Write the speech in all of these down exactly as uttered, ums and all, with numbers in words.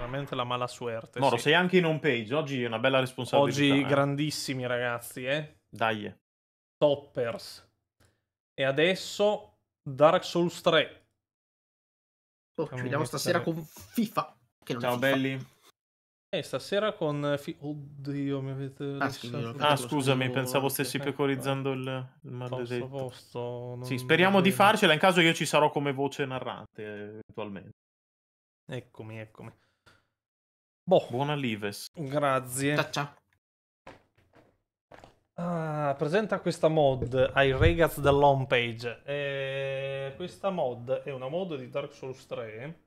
veramente la mala suerte. Moro, sì. sei anche in home page. Oggi è una bella responsabilità. Oggi eh. grandissimi ragazzi, eh. Dai. Toppers. E adesso Dark Souls tre. Oh, ci Fammi vediamo mettere- stasera con FIFA. Che non è Ciao FIFA. belli. E stasera con... Fi- Oddio, mi avete... Ah, sì, lasciato- Ah, lo scusami, scrivo pensavo anche. stessi Eh, pecorizzando il, il Posto, maledetto. posto, non Sì, speriamo di vedo. farcela. In caso io ci sarò come voce narrante, eventualmente. Eccomi, eccomi. Boh, Buona Lives. grazie. Ciao, ciao. Ah, presenta questa mod ai ragazzi dell'home page. E questa mod è una mod di Dark Souls tre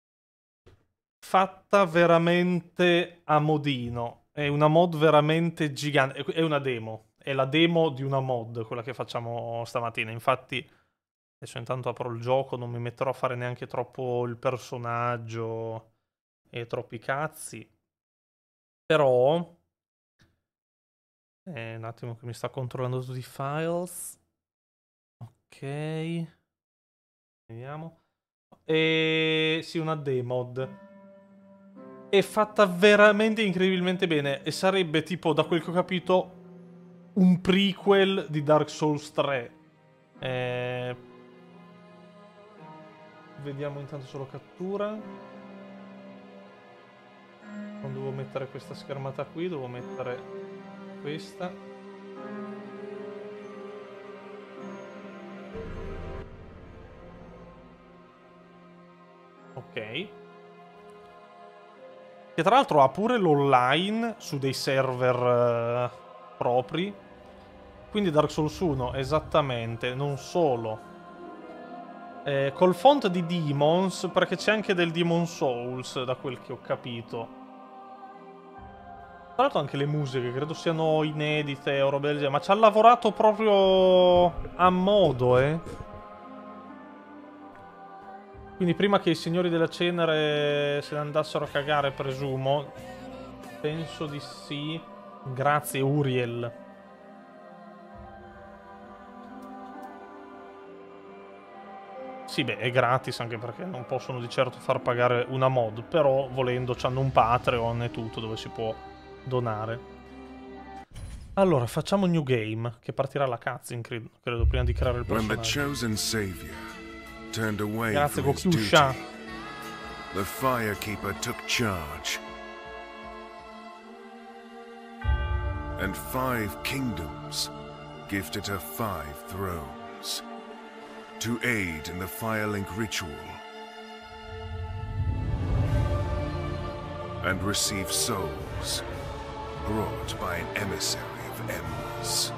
fatta veramente a modino. È una mod veramente gigante. È una demo. È la demo di una mod, quella che facciamo stamattina. Infatti, adesso intanto apro il gioco, non mi metterò a fare neanche troppo il personaggio e troppi cazzi. Però... Eh, un attimo che mi sta controllando tutti i files. Ok. Vediamo. E sì, una demod. È fatta veramente incredibilmente bene. E sarebbe tipo, da quel che ho capito, un prequel di Dark Souls tre. Eh... Vediamo intanto solo cattura. Non devo mettere questa schermata qui, devo mettere questa. Ok. Che tra l'altro ha pure l'online su dei server uh, propri. Quindi Dark Souls uno, esattamente, non solo. Eh, col font di Demons, perché c'è anche del Demon Souls, da quel che ho capito. Tra l'altro anche le musiche, credo siano inedite o robe del genere, ma ci ha lavorato proprio a modo, eh. Quindi prima che i signori della cenere se ne andassero a cagare, presumo. Penso di sì. Grazie Uriel. Sì, beh, è gratis anche perché non possono di certo far pagare una mod, però volendo c'hanno un Patreon e tutto dove si può donare. Allora, facciamo new game, che partirà la cutscene, credo, credo prima di creare il personaggio. Turned away Grazie from his duty, Gokusha. the Firekeeper took charge, and five kingdoms gifted her five thrones to aid in the Firelink ritual and receive souls brought by an emissary of Embers.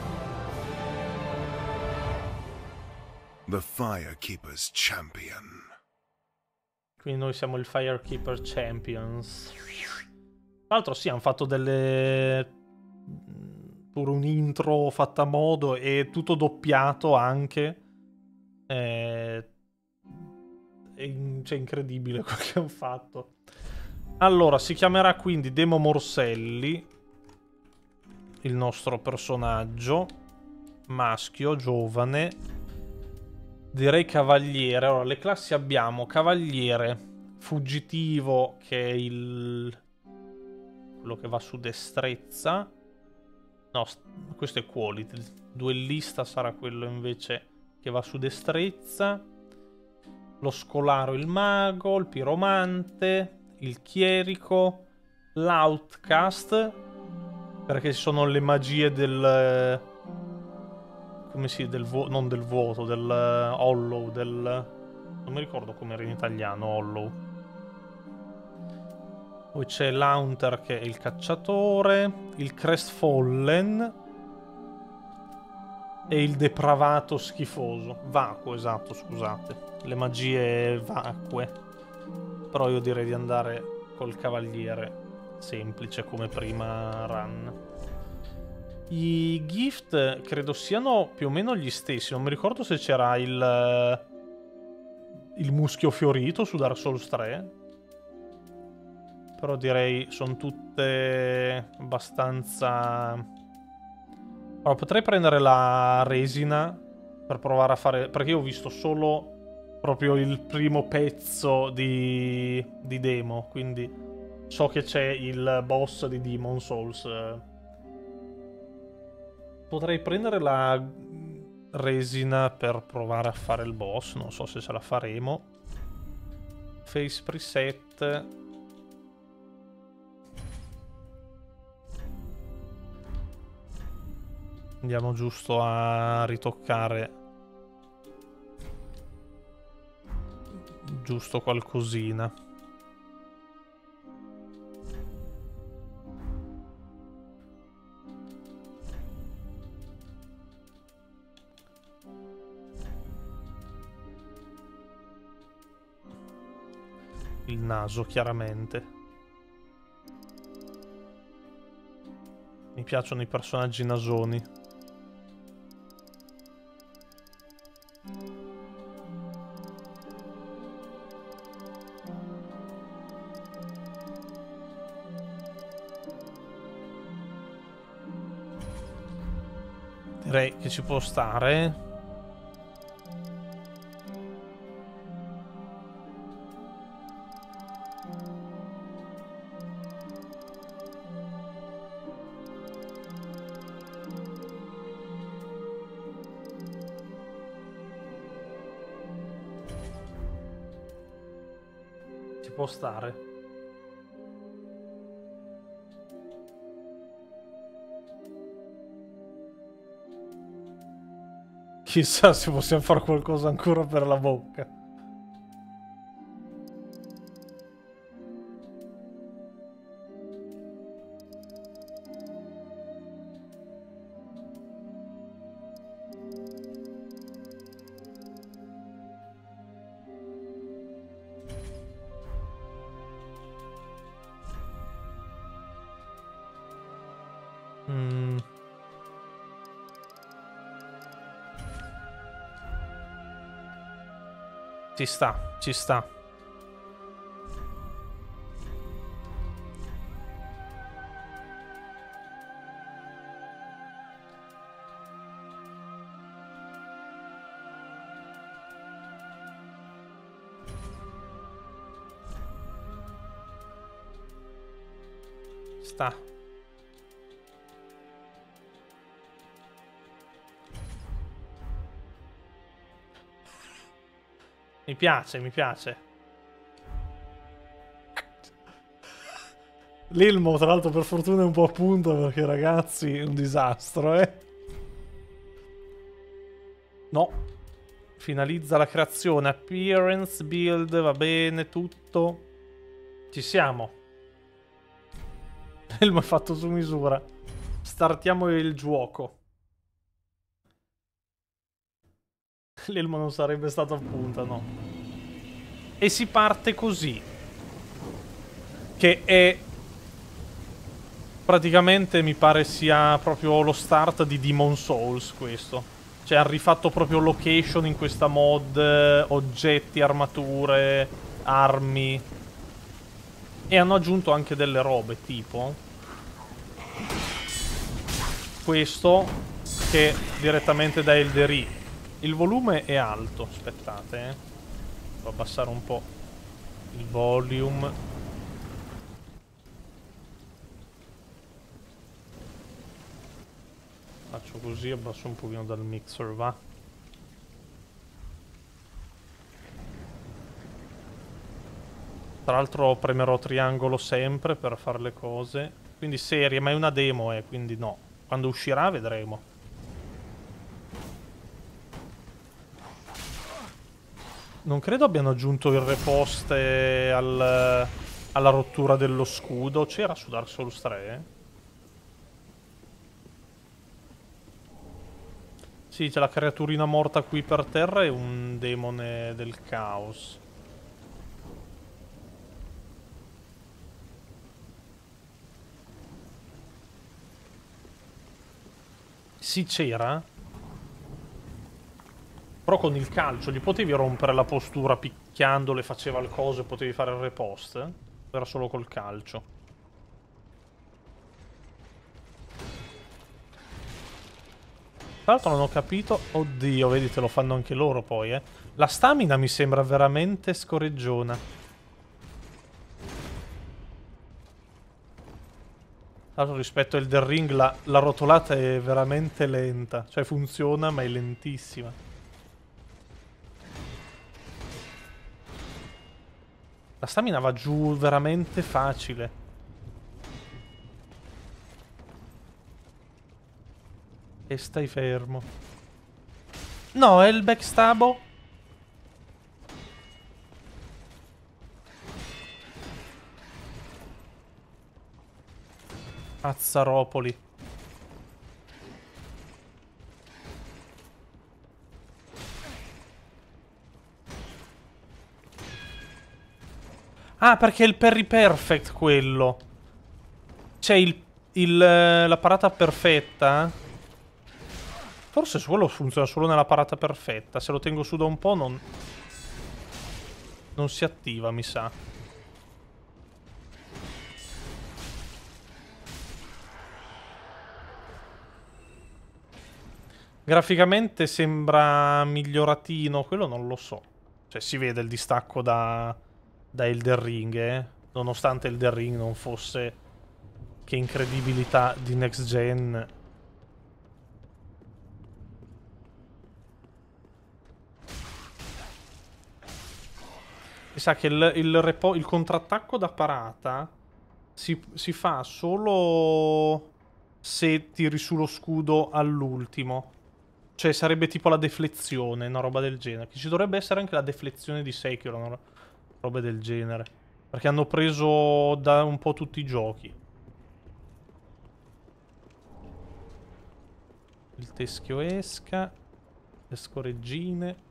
The Firekeeper's Champion. Quindi noi siamo il Firekeeper Champions. Tra l'altro sì, hanno fatto delle... pure un intro fatta a modo e tutto doppiato anche. È... È in... cioè, incredibile quello che hanno fatto. Allora, si chiamerà quindi Demo Morselli, il nostro personaggio. Maschio, giovane. Direi cavaliere. Allora, le classi abbiamo cavaliere, fuggitivo, che è il... quello che va su destrezza. No, questo è quality. Il duellista sarà quello invece che va su destrezza. Lo scolaro, il mago, il piromante, il chierico, l'outcast, perché ci sono le magie del... come si... del vuoto, non del vuoto, del uh, hollow, del... non mi ricordo come era in italiano, hollow. Poi c'è l'Hunter che è il cacciatore, il Crestfallen e il depravato schifoso. Vacuo, esatto, scusate. Le magie vacue. Però io direi di andare col cavaliere semplice come prima run. I gift credo siano più o meno gli stessi. Non mi ricordo se c'era il il muschio fiorito su Dark Souls tre. Però direi sono tutte abbastanza... Allora, potrei prendere la resina per provare a fare... perché io ho visto solo proprio il primo pezzo di, di demo, quindi so che c'è il boss di Demon Souls. Potrei prendere la resina per provare a fare il boss, non so se ce la faremo. Face preset. Andiamo giusto a ritoccare giusto qualcosina. Il naso, chiaramente. Mi piacciono i personaggi nasoni. Direi che ci può stare. Ci può stare. Chissà se possiamo fare qualcosa ancora per la bocca. Mm. Ci sta, ci sta. Sta. Mi piace, mi piace. L'Ilmo, tra l'altro, per fortuna è un po' a punto perché, ragazzi, è un disastro, eh. No. Finalizza la creazione. Appearance, build, va bene, tutto. Ci siamo. L'Ilmo è fatto su misura. Startiamo il gioco. L'Elmo non sarebbe stato a punta, no. E si parte così. Che è... praticamente mi pare sia proprio lo start di Demon Souls questo. Cioè hanno rifatto proprio location in questa mod, oggetti, armature, armi. E hanno aggiunto anche delle robe, tipo... questo, che direttamente da Eldery. Il volume è alto, aspettate, eh. Devo abbassare un po' il volume. Faccio così, abbasso un pochino dal mixer, va. Tra l'altro premerò triangolo sempre per fare le cose. Quindi serie, ma è una demo, eh, quindi no. Quando uscirà vedremo. Non credo abbiano aggiunto il reposte al, alla rottura dello scudo. C'era su Dark Souls tre? Sì, c'è la creaturina morta qui per terra e un demone del caos. Sì, c'era. Però con il calcio gli potevi rompere la postura picchiandolo e faceva il coso e potevi fare il repost? Era solo col calcio. Tra l'altro non ho capito... Oddio, vedi, te lo fanno anche loro poi, eh. La stamina mi sembra veramente scorreggiona. Tra l'altro rispetto a Elden Ring la, la rotolata è veramente lenta. Cioè funziona ma è lentissima. La stamina va giù veramente facile. E stai fermo. No, è il backstabo. Azzaropoli. Ah, perché è il parry perfect quello. C'è il, il, la parata perfetta. Forse quello funziona solo nella parata perfetta. Se lo tengo su da un po' non... Non si attiva, mi sa. Graficamente sembra miglioratino. Quello non lo so. Cioè si vede il distacco da, da Elden Ring, eh. Nonostante Elden Ring non fosse... Che incredibilità di next gen. Mi sa che il, il, repo, il contrattacco da parata si, si fa solo se tiri sullo scudo all'ultimo. Cioè sarebbe tipo la deflezione, una roba del genere. Che ci dovrebbe essere anche la deflezione di Sekiro, una roba del genere. Perché hanno preso da un po' tutti i giochi. Il teschio esca. Le scoreggine.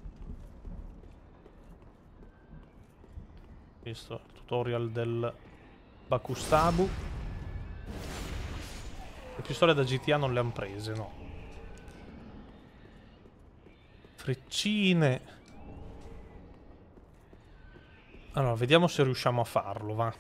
Questo è il tutorial del Bakustabu. Le pistole da G T A non le hanno prese, no. Freccine. Allora, vediamo se riusciamo a farlo, va.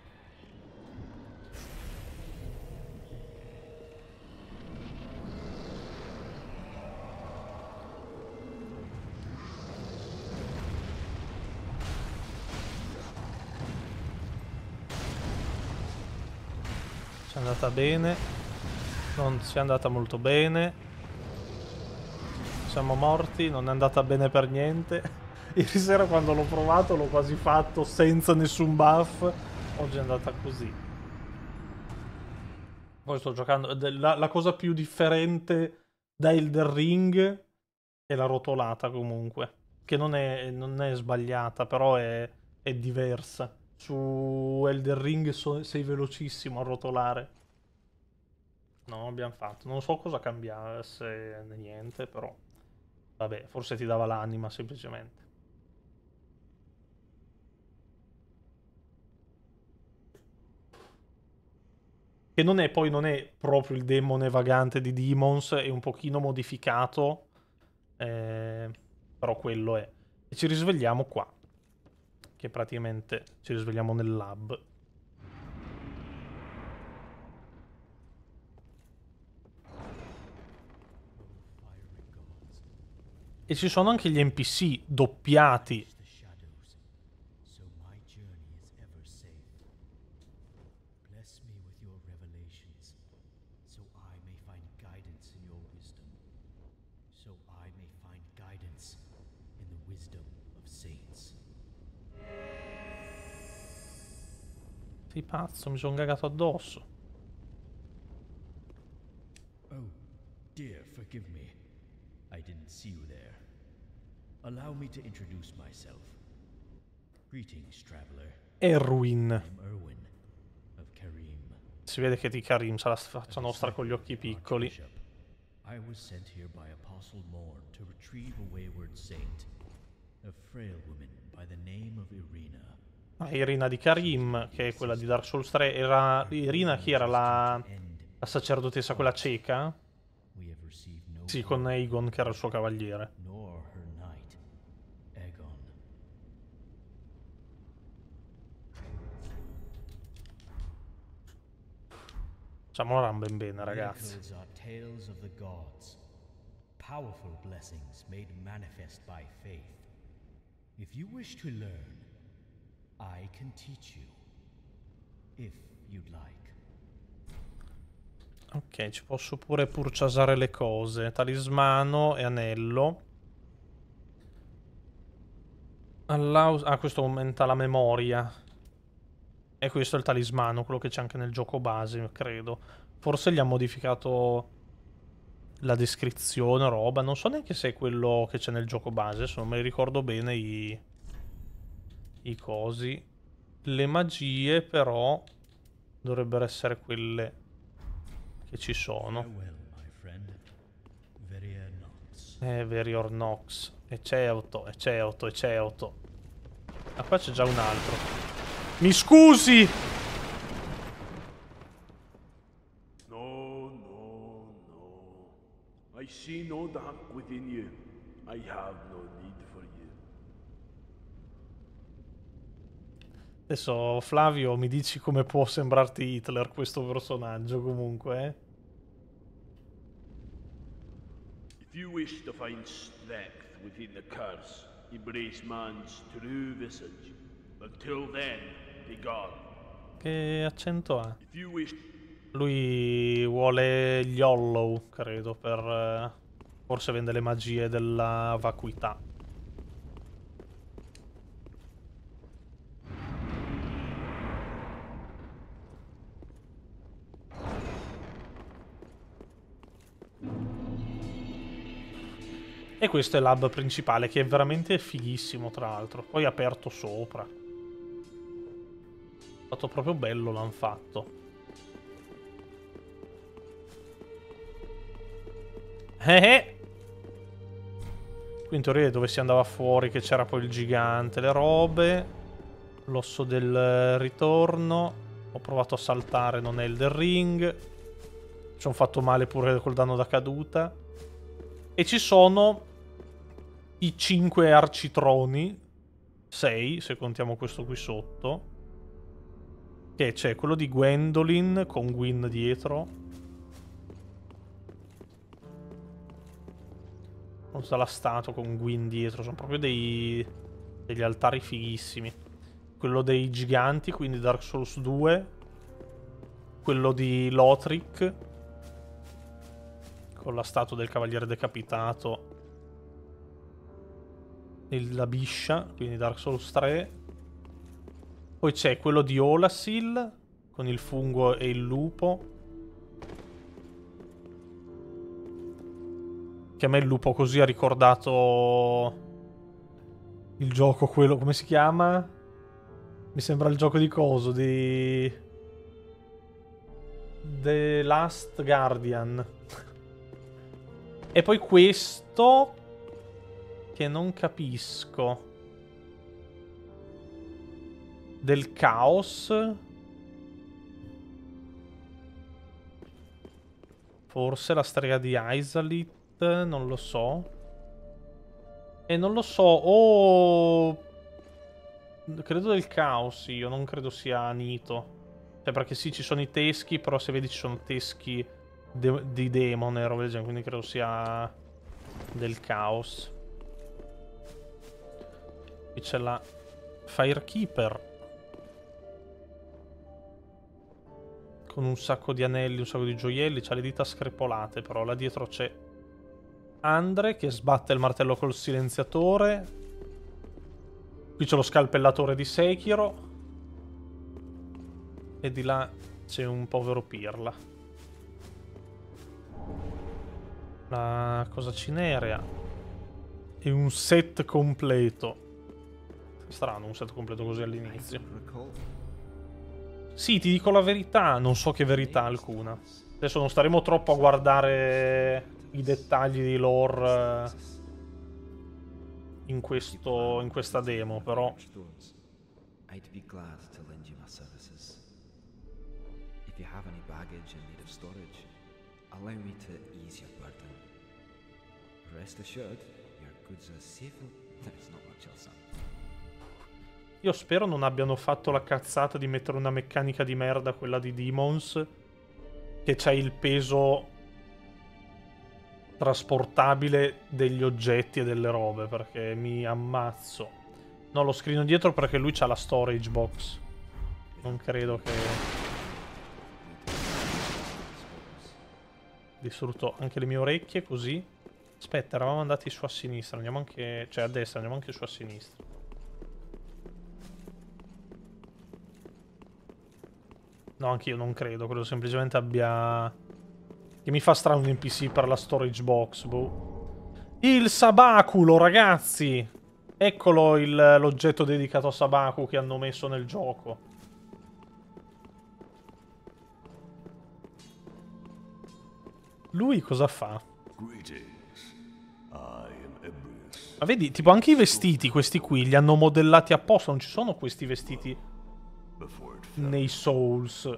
Ci è andata bene. Non ci è andata molto bene. Siamo morti, non è andata bene per niente. Ieri sera quando l'ho provato l'ho quasi fatto senza nessun buff. Oggi è andata così. Poi sto giocando... La, la cosa più differente da Elden Ring è la rotolata comunque. Che non è, non è sbagliata, però è, è diversa. Su Elden Ring so, sei velocissimo a rotolare. No, abbiamo fatto. Non so cosa cambiasse, niente, però... Vabbè, forse ti dava l'anima, semplicemente. Che non è, poi non è proprio il demone vagante di Demons, è un pochino modificato. Eh, però quello è. E ci risvegliamo qua. Che praticamente ci risvegliamo nel lab. E ci sono anche gli N P C doppiati. Sei pazzo, mi sono cagato addosso. Oh, dear, forgive me. I didn't see you there. Allow me to introduce myself. Greetings, traveler. Erwin. I'm Erwin of Karim. Si vede che di Karim sa la faccia nostra con gli occhi piccoli. I was sent here by Apostle Morn to retrieve a wayward saint, a frail woman by the name of Irina. Ah, Irina di Karim, che è quella di Dark Souls tre. Era Irina chi era? La, la sacerdotessa, quella cieca? Sì, con Aegon che era il suo cavaliere. Facciamo la run ben bene, ragazzi. powerful blessings made manifest by faith. If you wish to learn, I can teach you, if you'd like. Ok, ci posso pure purchasare le cose. Talismano e anello. Allows... Ah, questo aumenta la memoria. E questo è il talismano, quello che c'è anche nel gioco base, credo. Forse gli ha modificato la descrizione, roba. Non so neanche se è quello che c'è nel gioco base, se non me li ricordo bene i... i cosi. Le magie, però, dovrebbero essere quelle che ci sono. Eh, Verior Nox. E c'è auto, e c'è auto, e c'è auto. Ah, qua c'è già un altro. Mi scusi! No, no, no. I see no dark within you. I have no need for you. Adesso, Flavio, mi dici come può sembrarti Hitler questo personaggio, comunque, eh? If you wish to find strength within the curse, embrace man's true visage. Until then, be gone. Che accento ha? If you wish... Lui vuole gli Hollow, credo, per... eh, forse vende le magie della vacuità. E questo è l'hub principale, che è veramente fighissimo, tra l'altro. Poi aperto sopra. È stato proprio bello, l'hanno fatto. Eh eh! Qui in teoria è dove si andava fuori, che c'era poi il gigante, le robe. L'osso del ritorno. Ho provato a saltare, non è il del ring. Ci ho fatto male pure col danno da caduta. E ci sono i cinque arcitroni, sei se contiamo questo qui sotto, che c'è quello di Gwendolyn con Gwyn dietro, non sa la statua con Gwyn dietro, sono proprio dei, degli altari fighissimi. Quello dei giganti, quindi Dark Souls due, quello di Lothric con la statua del cavaliere decapitato, la biscia, quindi Dark Souls tre. Poi c'è quello di Olasil con il fungo e il lupo, che a me il lupo così ha ricordato il gioco, quello, come si chiama? Mi sembra il gioco di coso, di The Last Guardian. E poi questo che non capisco, del caos, forse la strega di Izalith, non lo so. E non lo so, oh, credo del caos io, non credo sia Nito. Cioè, perché sì, ci sono i teschi, però se vedi ci sono teschi de di demon e roba del genere, quindi credo sia del caos. Qui c'è la Firekeeper con un sacco di anelli, un sacco di gioielli. C'ha le dita screpolate, però là dietro c'è Andre che sbatte il martello col silenziatore. Qui c'è lo scalpellatore di Sekiro. E di là c'è un povero pirla. La cosa cinerea. E un set completo. Strano un set completo così all'inizio. Sì, ti dico la verità, non so che verità alcuna. Adesso non staremo troppo a guardare i dettagli di lore in questo in questa demo, però I'd be glad to lend you my services. If you have any baggage in need of storage, allow me to ease your burden. Rest assured, your goods are safe and there's not much else. io spero non abbiano fatto la cazzata di mettere una meccanica di merda, quella di Demons, che c'ha il peso trasportabile degli oggetti e delle robe, perché mi ammazzo. No, lo scrivo dietro perché lui c'ha la storage box. Non credo che... distrutto anche le mie orecchie, così. Aspetta, eravamo andati su a sinistra, andiamo anche... cioè a destra, andiamo anche su a sinistra. No, anche io non credo, credo semplicemente abbia... che mi fa strano un N P C per la storage box, boh. Il sabaculo, ragazzi! Eccolo l'oggetto dedicato a Sabaku che hanno messo nel gioco. Lui cosa fa? Ma vedi, tipo anche i vestiti, questi qui, li hanno modellati apposta. Non ci sono questi vestiti nei Souls.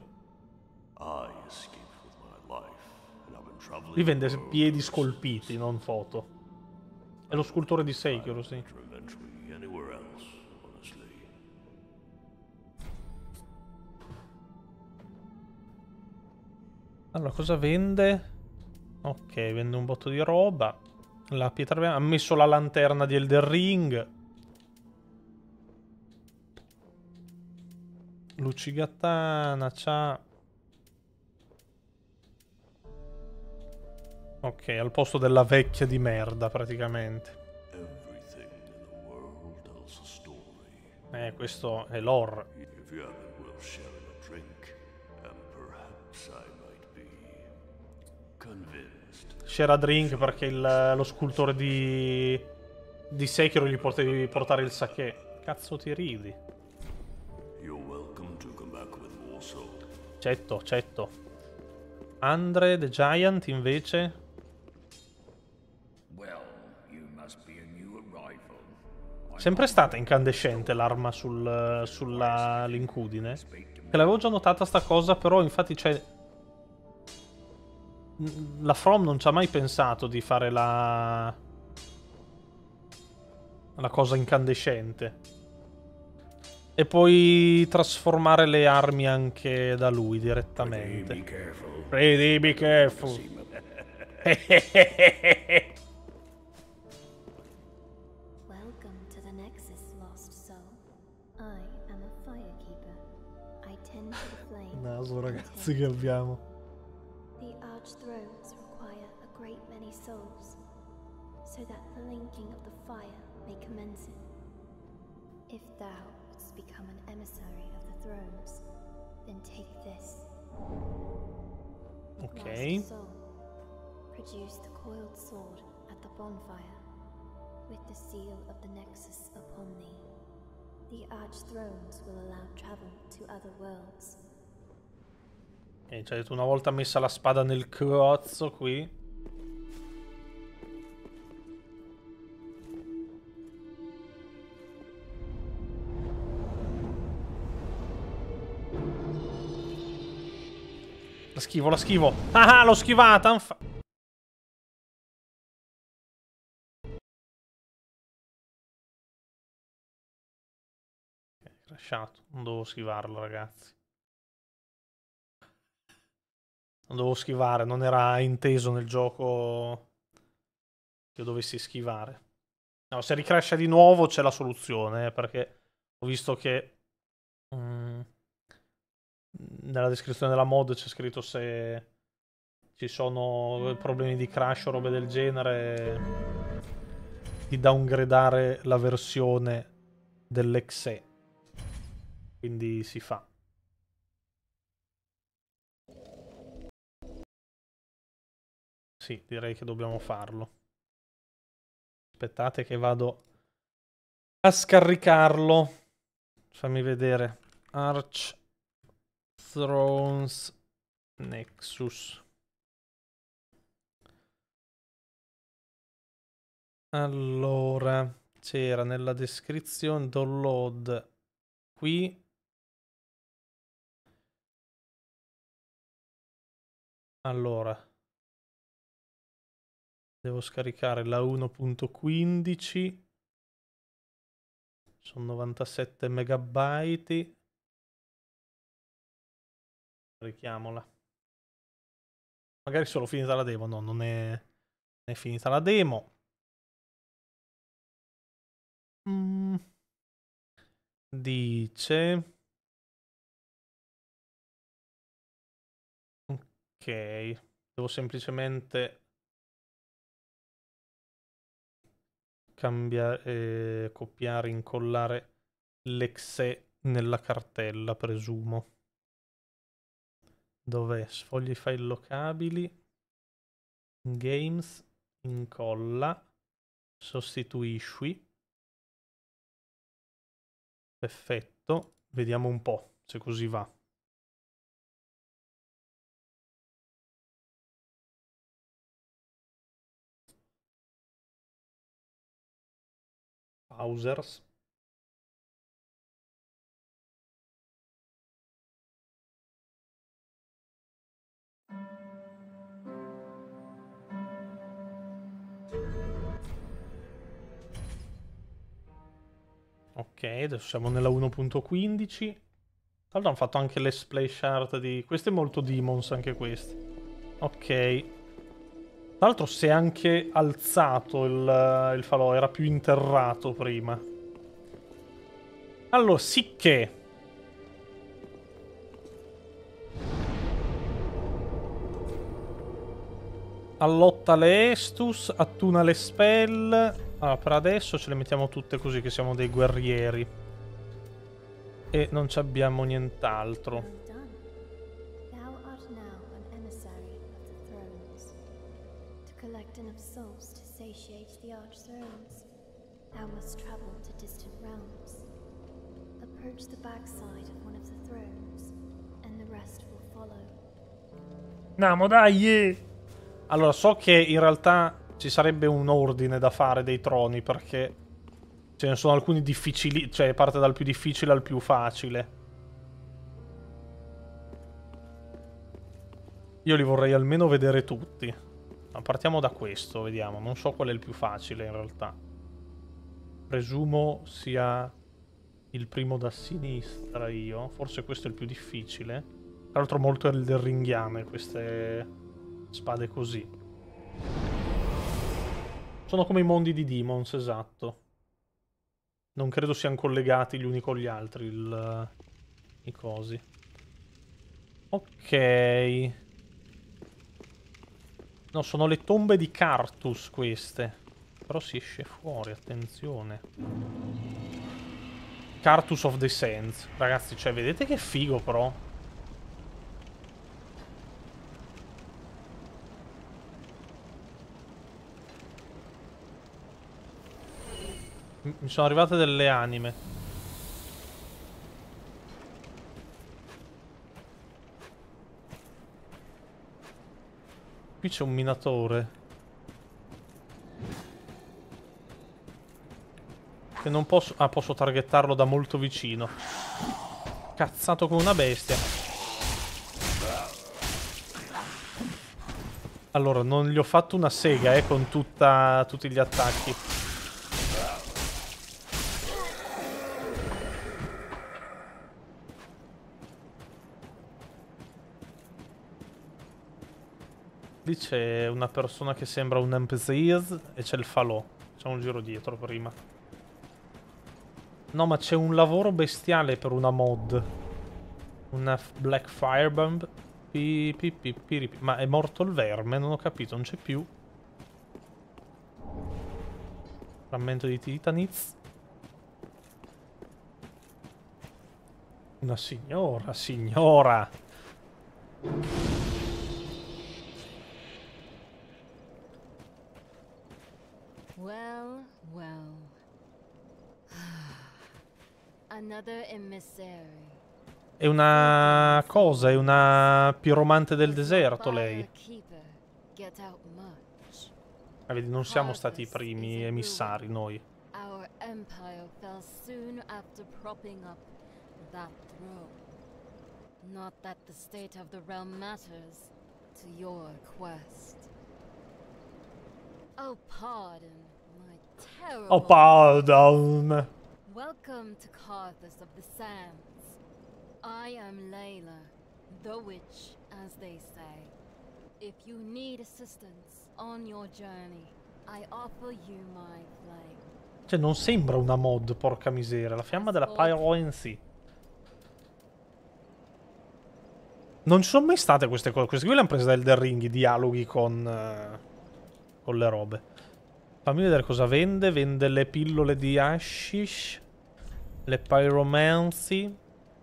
Lui vende piedi scolpiti, non foto. È lo scultore di Sekiro, sì. Allora, cosa vende? Ok, vende un botto di roba. La pietra... ha messo la lanterna di Elden Ring. Lucigatana, c'ha... ok, al posto della vecchia di merda, praticamente. Eh, questo è l'or. Share a drink perché il, lo scultore di... di Sekiro gli potevi portare il sake. Cazzo ti ridi? Cetto, cetto. Andre the Giant invece... sempre stata incandescente l'arma sul, sulla lincudine. Che l'avevo già notata sta cosa, però infatti c'è... la From non ci ha mai pensato di fare la... la cosa incandescente. E poi trasformare le armi anche da lui direttamente. Pretty be careful. Welcome to the Nexus, lost soul. I am a firekeeper. I tend to the flame. Naso, ragazzi, che abbiamo. The Archthrones require a great many souls, so that the linking of the fire may commence it. If thou wouldst become an emissary of the thrones, then take this. Ok. Lost soul, produce the coiled sword at the bonfire, with the seal of the Nexus upon thee. The Archthrones will allow travel to other worlds. E cioè, una volta messa la spada nel cozzo qui. La schivo, la schivo. Ah, l'ho schivata. È crashato. Non dovevo schivarlo, ragazzi. Non dovevo schivare, non era inteso nel gioco che io dovessi schivare. No, se ricrasha di nuovo c'è la soluzione, eh, perché ho visto che mm, nella descrizione della mod c'è scritto se ci sono problemi di crash o robe del genere, di downgradare la versione dell'E X E. Quindi si fa. Sì, direi che dobbiamo farlo. Aspettate che vado a scaricarlo. Fammi vedere. Arch Thrones Nexus. Allora, c'era nella descrizione download qui. Allora, devo scaricare la uno punto quindici. Sono novantasette megabyte. Carichiamola. Magari solo finita la demo, no, non è È finita la demo. Mm. Dice... Ok, devo semplicemente cambiare, eh, copiare, incollare l'exe nella cartella, presumo. Dov'è? Sfogli file locabili, games, incolla, sostituisci. Perfetto, vediamo un po' se così va. Pausers. Ok, adesso siamo nella uno punto quindici. Tra l'altro hanno fatto anche le splash art di... Questo è molto Demons, anche questo. Ok. Tra l'altro si è anche alzato il, il falò, era più interrato prima. Allora, sicché... Allotta le Estus, attuna le spell... Allora, per adesso ce le mettiamo tutte così, che siamo dei guerrieri. E non ci abbiamo nient'altro. Thou art now an emissary of the thrones. To collect enough souls to satiate the archthrones, thou must travel to distant realms. Approach the backside of one of the thrones, and the rest will follow. Andiamo, dai! Allora, so che in realtà ci sarebbe un ordine da fare dei troni, perché ce ne sono alcuni difficili, cioè parte dal più difficile al più facile. Io li vorrei almeno vedere tutti. Ma partiamo da questo, vediamo. Non so qual è il più facile in realtà. Presumo sia il primo da sinistra io. Forse questo è il più difficile. Tra l'altro molto elderringhiane queste spade così. Sono come i mondi di Demons, esatto. Non credo siano collegati gli uni con gli altri il, i cosi. Ok. No, sono le tombe di Carthus queste. Però si esce fuori, attenzione. Carthus of the Sands. Ragazzi, cioè, vedete che figo però? Mi sono arrivate delle anime. Qui c'è un minatore. Che non posso... Ah, posso targettarlo da molto vicino. Cazzato come una bestia. Allora, non gli ho fatto una sega, eh, con tutta... tutti gli attacchi. Lì c'è una persona che sembra un N P C e c'è il falò. Facciamo un giro dietro prima. No, ma c'è un lavoro bestiale per una mod. Una Black Firebomb. Pi, pi, pi, pi, pi. Ma è morto il verme? Non ho capito, non c'è più. Frammento di Titaniz. Una signora, signora. Well, well. Another emissary. È una cosa, è una piromante del deserto lei. Ah, vedi, non siamo stati i primi emissari noi. Our empire fell soon after propping up that throne. Not that the state of the realm matters to your quest. Oh, pardon my terrible... Oh, pardon. Welcome to Carthus of the Sands. I am Layla, the witch, as they say. If you need assistance on your journey, I offer you my flame. Cioè, non sembra una mod, porca miseria. La fiamma della Pyro O N C. Non ci sono mai state queste cose. Queste qui le hanno prese da Elden Ring, i dialoghi con, uh, con le robe. Fammi vedere cosa vende. Vende le pillole di hashish, le pyromancy.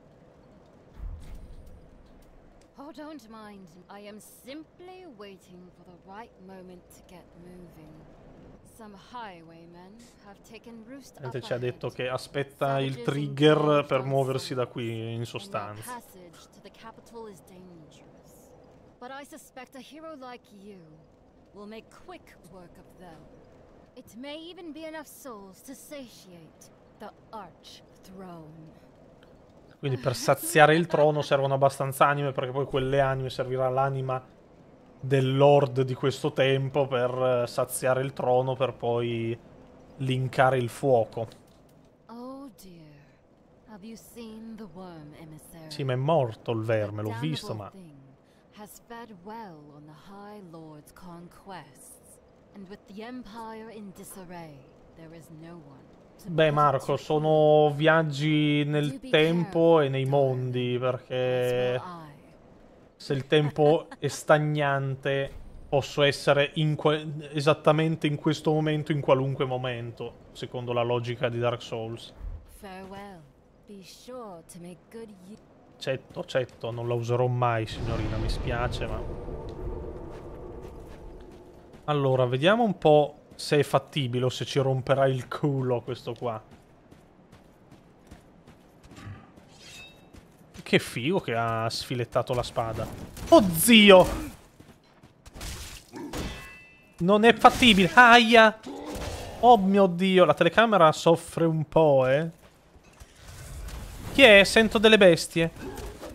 Oh, don't mind. I am simply waiting for the right moment to get moving. Some highwaymen have taken roost up Ci ha ahead. detto che aspetta il trigger per muoversi da qui, in sostanza. Passage to the capital is dangerous. But I suspect a hero like you will make quick work of them. It may even be enough souls to satiate the Arch Throne. Quindi per saziare il trono servono abbastanza anime, perché poi quelle anime servirà l'anima del Lord di questo tempo per saziare il trono, per poi linkare il fuoco. Oh dear. Have you seen the worm emissary? Sì, ma è morto il verme, l'ho visto, ma... has fed well on the High Lord's conquests, and with the Empire in disarray, there is no one. Beh, Marco, sono viaggi nel tempo e nei mondi, perché se il tempo è stagnante posso essere in esattamente in questo momento, in qualunque momento, secondo la logica di Dark Souls. Accetto, accetto, non la userò mai, signorina, mi spiace, ma... Allora, vediamo un po' se è fattibile o se ci romperà il culo questo qua. Che figo che ha sfilettato la spada. Oh zio! Non è fattibile. Aia! Oh mio Dio, la telecamera soffre un po', eh. Chi è? Sento delle bestie.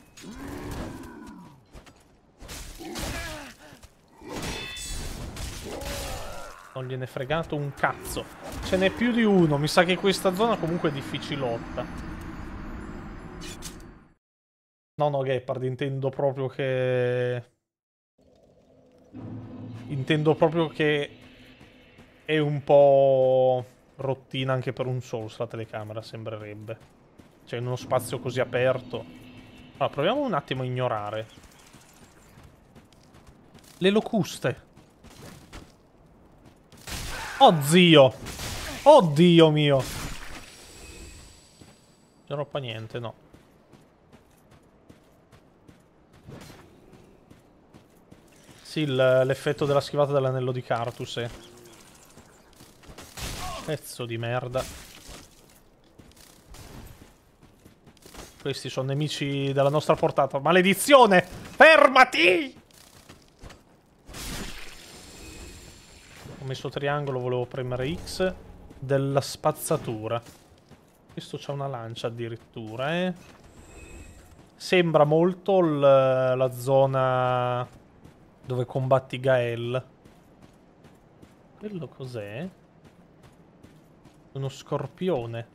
Non gliene è fregato un cazzo. Ce n'è più di uno. Mi sa che questa zona comunque è difficilotta. No, no, Gepard, intendo proprio che... Intendo proprio che... È un po' rottina anche per un Souls la telecamera, sembrerebbe. Cioè, in uno spazio così aperto. Allora, proviamo un attimo a ignorare. Le locuste. Oh zio! Oh Dio mio! Non roppa niente, no. Sì, l'effetto della schivata dell'anello di Carthus, eh. Pezzo di merda. Questi sono nemici della nostra portata. Maledizione! Fermati! Ho messo triangolo, volevo premere X. Della spazzatura. Questo c'ha una lancia addirittura, eh. Sembra molto la zona dove combatti Gael. Quello cos'è? Uno scorpione.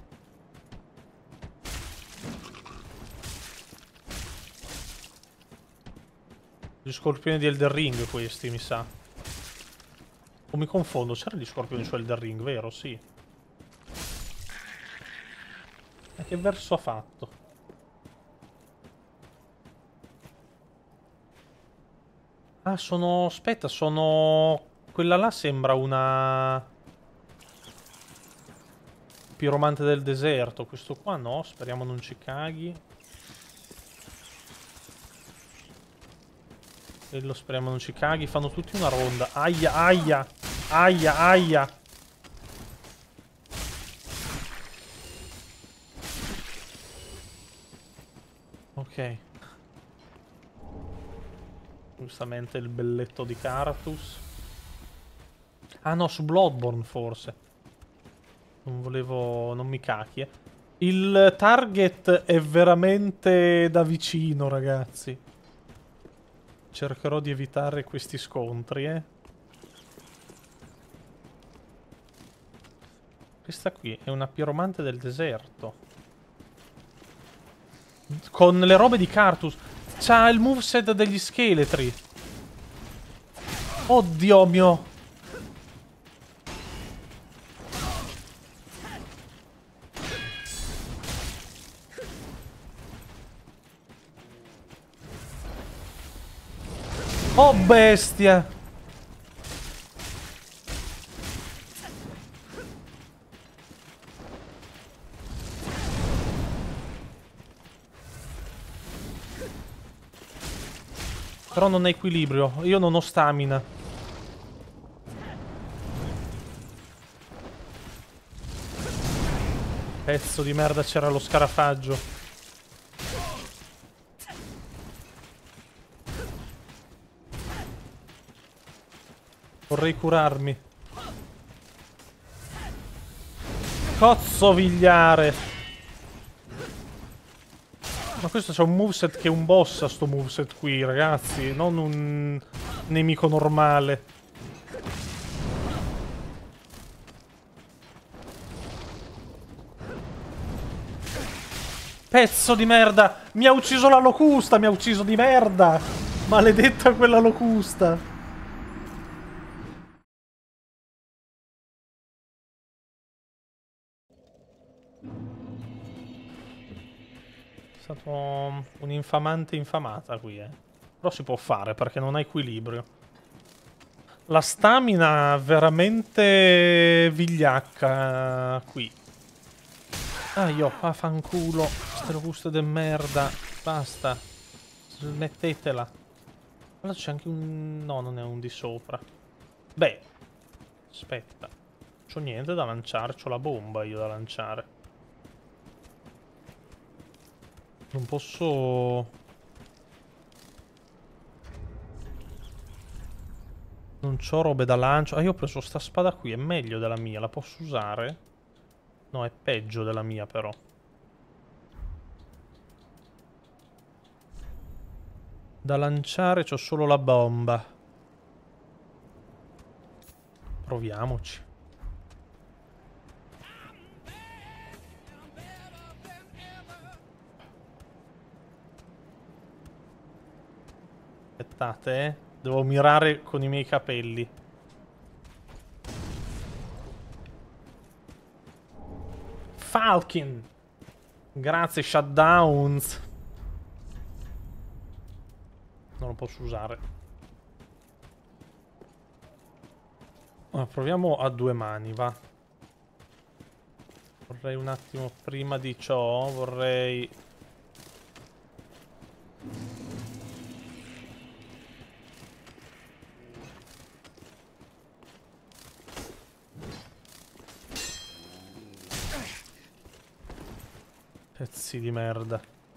Gli scorpioni di Elden Ring questi, mi sa. O mi confondo, c'erano gli scorpioni su Elden Ring, vero? Sì. E che verso ha fatto? Ah, sono... aspetta, sono... Quella là sembra una... piromante del deserto. Questo qua no, speriamo non ci caghi. Quello speriamo non ci caghi. Fanno tutti una ronda. Aia, aia, aia, aia. Ok. Giustamente il belletto di Carthus. Ah no, su Bloodborne forse. Non volevo... non mi cacchie. Il target è veramente da vicino, ragazzi. Cercherò di evitare questi scontri, eh. Questa qui è una piromante del deserto. Con le robe di Carthus. C'ha il moveset degli scheletri. Oddio mio. Oh bestia. Però non è equilibrio. Io non ho stamina. Pezzo di merda, c'era lo scarafaggio. Vorrei curarmi. Cozzo vigliare. Ma questo c'è un moveset che è un boss a sto moveset qui, ragazzi. Non un nemico normale. Pezzo di merda. Mi ha ucciso la locusta. Mi ha ucciso di merda. Maledetta quella locusta. È stato un'infamante infamata qui, eh. Però si può fare perché non ha equilibrio. La stamina veramente vigliacca qui. Ah, io, ah, fanculo. Ste locuste de merda. Basta. Smettetela. Allora c'è anche un... No, non è un di sopra. Beh. Aspetta. C'ho niente da lanciare. C'ho la bomba io da lanciare. Non posso... Non c'ho robe da lancio. Ah, io ho preso sta spada qui. È meglio della mia. La posso usare? No, è peggio della mia però. Da lanciare c'ho solo la bomba. Proviamoci. Aspettate, eh. Devo mirare con i miei capelli. Falcon. Grazie, Shutdowns. Non lo posso usare. Ah, proviamo a due mani, va. Vorrei un attimo, prima di ciò, vorrei... Pezzi di merda.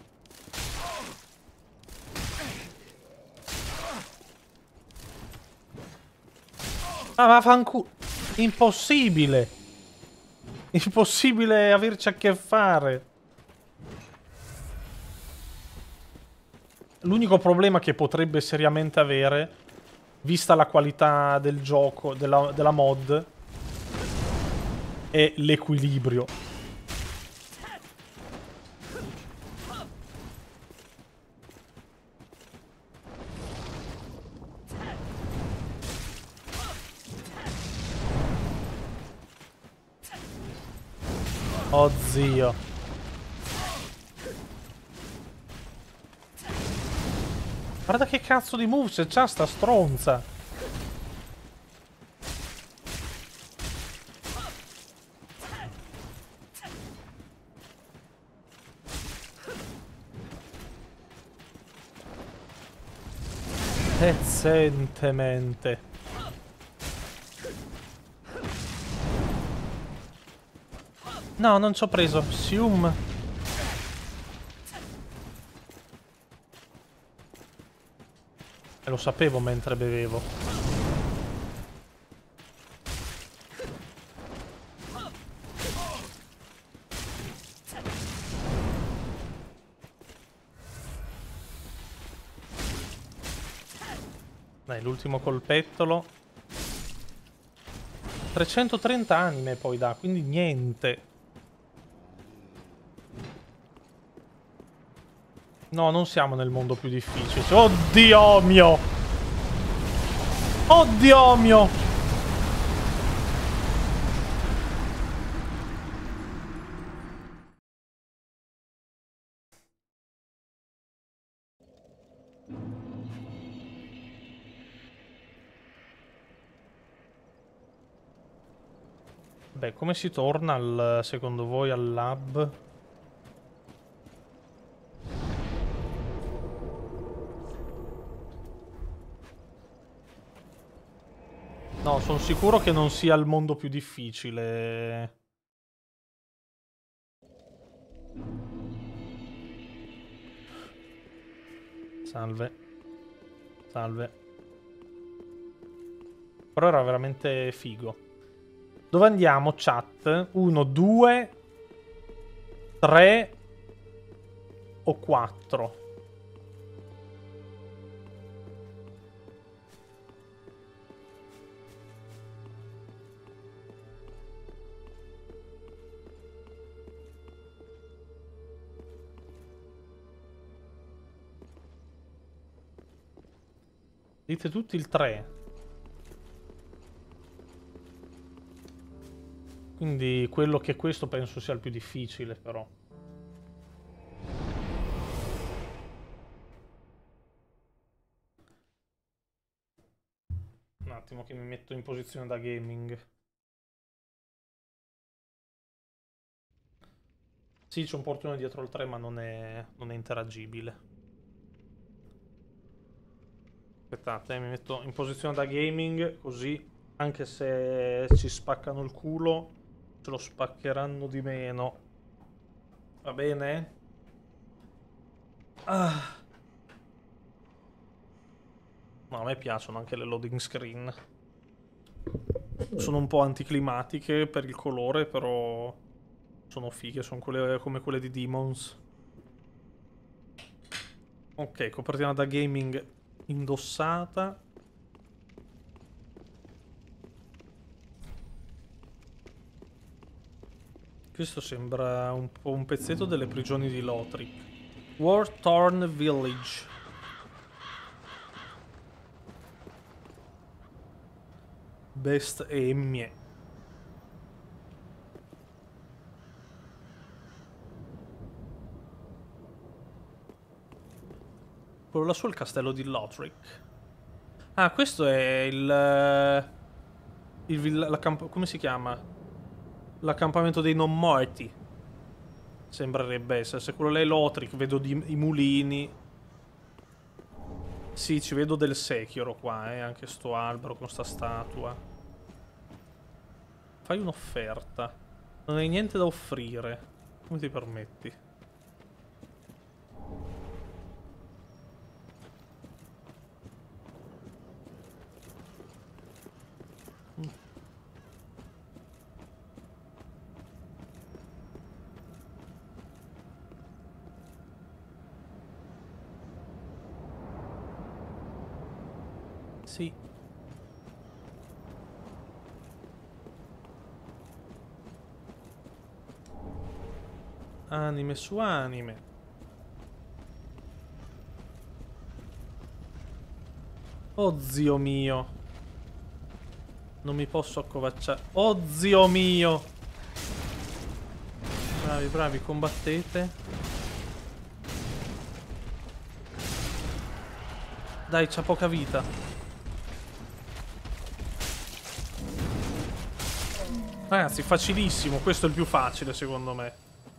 Ah, vaffanculo. Impossibile. Impossibile averci a che fare. L'unico problema che potrebbe seriamente avere, vista la qualità del gioco, della, della mod, è l'equilibrio. Oh zio. Guarda che cazzo di moves c'ha sta stronza. Decentemente. No, non ci ho preso. Sium. E lo sapevo mentre bevevo. Dai, l'ultimo colpettolo. trecentotrenta anime poi dà, quindi niente. No, non siamo nel mondo più difficile. Oddio mio! Oddio mio! Beh, come si torna al, secondo voi al lab? No, sono sicuro che non sia il mondo più difficile. Salve. Salve. Però era veramente figo. Dove andiamo, chat? uno, due, tre o quattro? Dite tutti il tre. Quindi quello che è questo penso sia il più difficile, però. Un attimo che mi metto in posizione da gaming. Sì, c'è un portone dietro il tre, ma non è, non è interagibile. Aspettate, eh, mi metto in posizione da gaming, così anche se ci spaccano il culo, ce lo spaccheranno di meno. Va bene? Ah. No, a me piacciono anche le loading screen. Sono un po' anticlimatiche per il colore, però sono fighe, sono quelle, come quelle di Demons. Ok, copertina da gaming indossata. Questo sembra un po' un pezzetto delle prigioni di Lothric. War-Torn Village. Best Emmie. Quello lassù è il castello di Lothric. Ah, questo è il... il villa... la camp... come si chiama? L'accampamento dei non morti. Sembrerebbe essere. Se quello là è Lothric, vedo di... i mulini. Sì, ci vedo del Sekiro qua, eh. Anche sto albero con sta statua. Fai un'offerta. Non hai niente da offrire. Come ti permetti? Sì. Anime su anime. Oh zio mio. Non mi posso accovacciare. Oh zio mio. Bravi, bravi, combattete. Dai, c'ha poca vita. Ragazzi, facilissimo. Questo è il più facile, secondo me.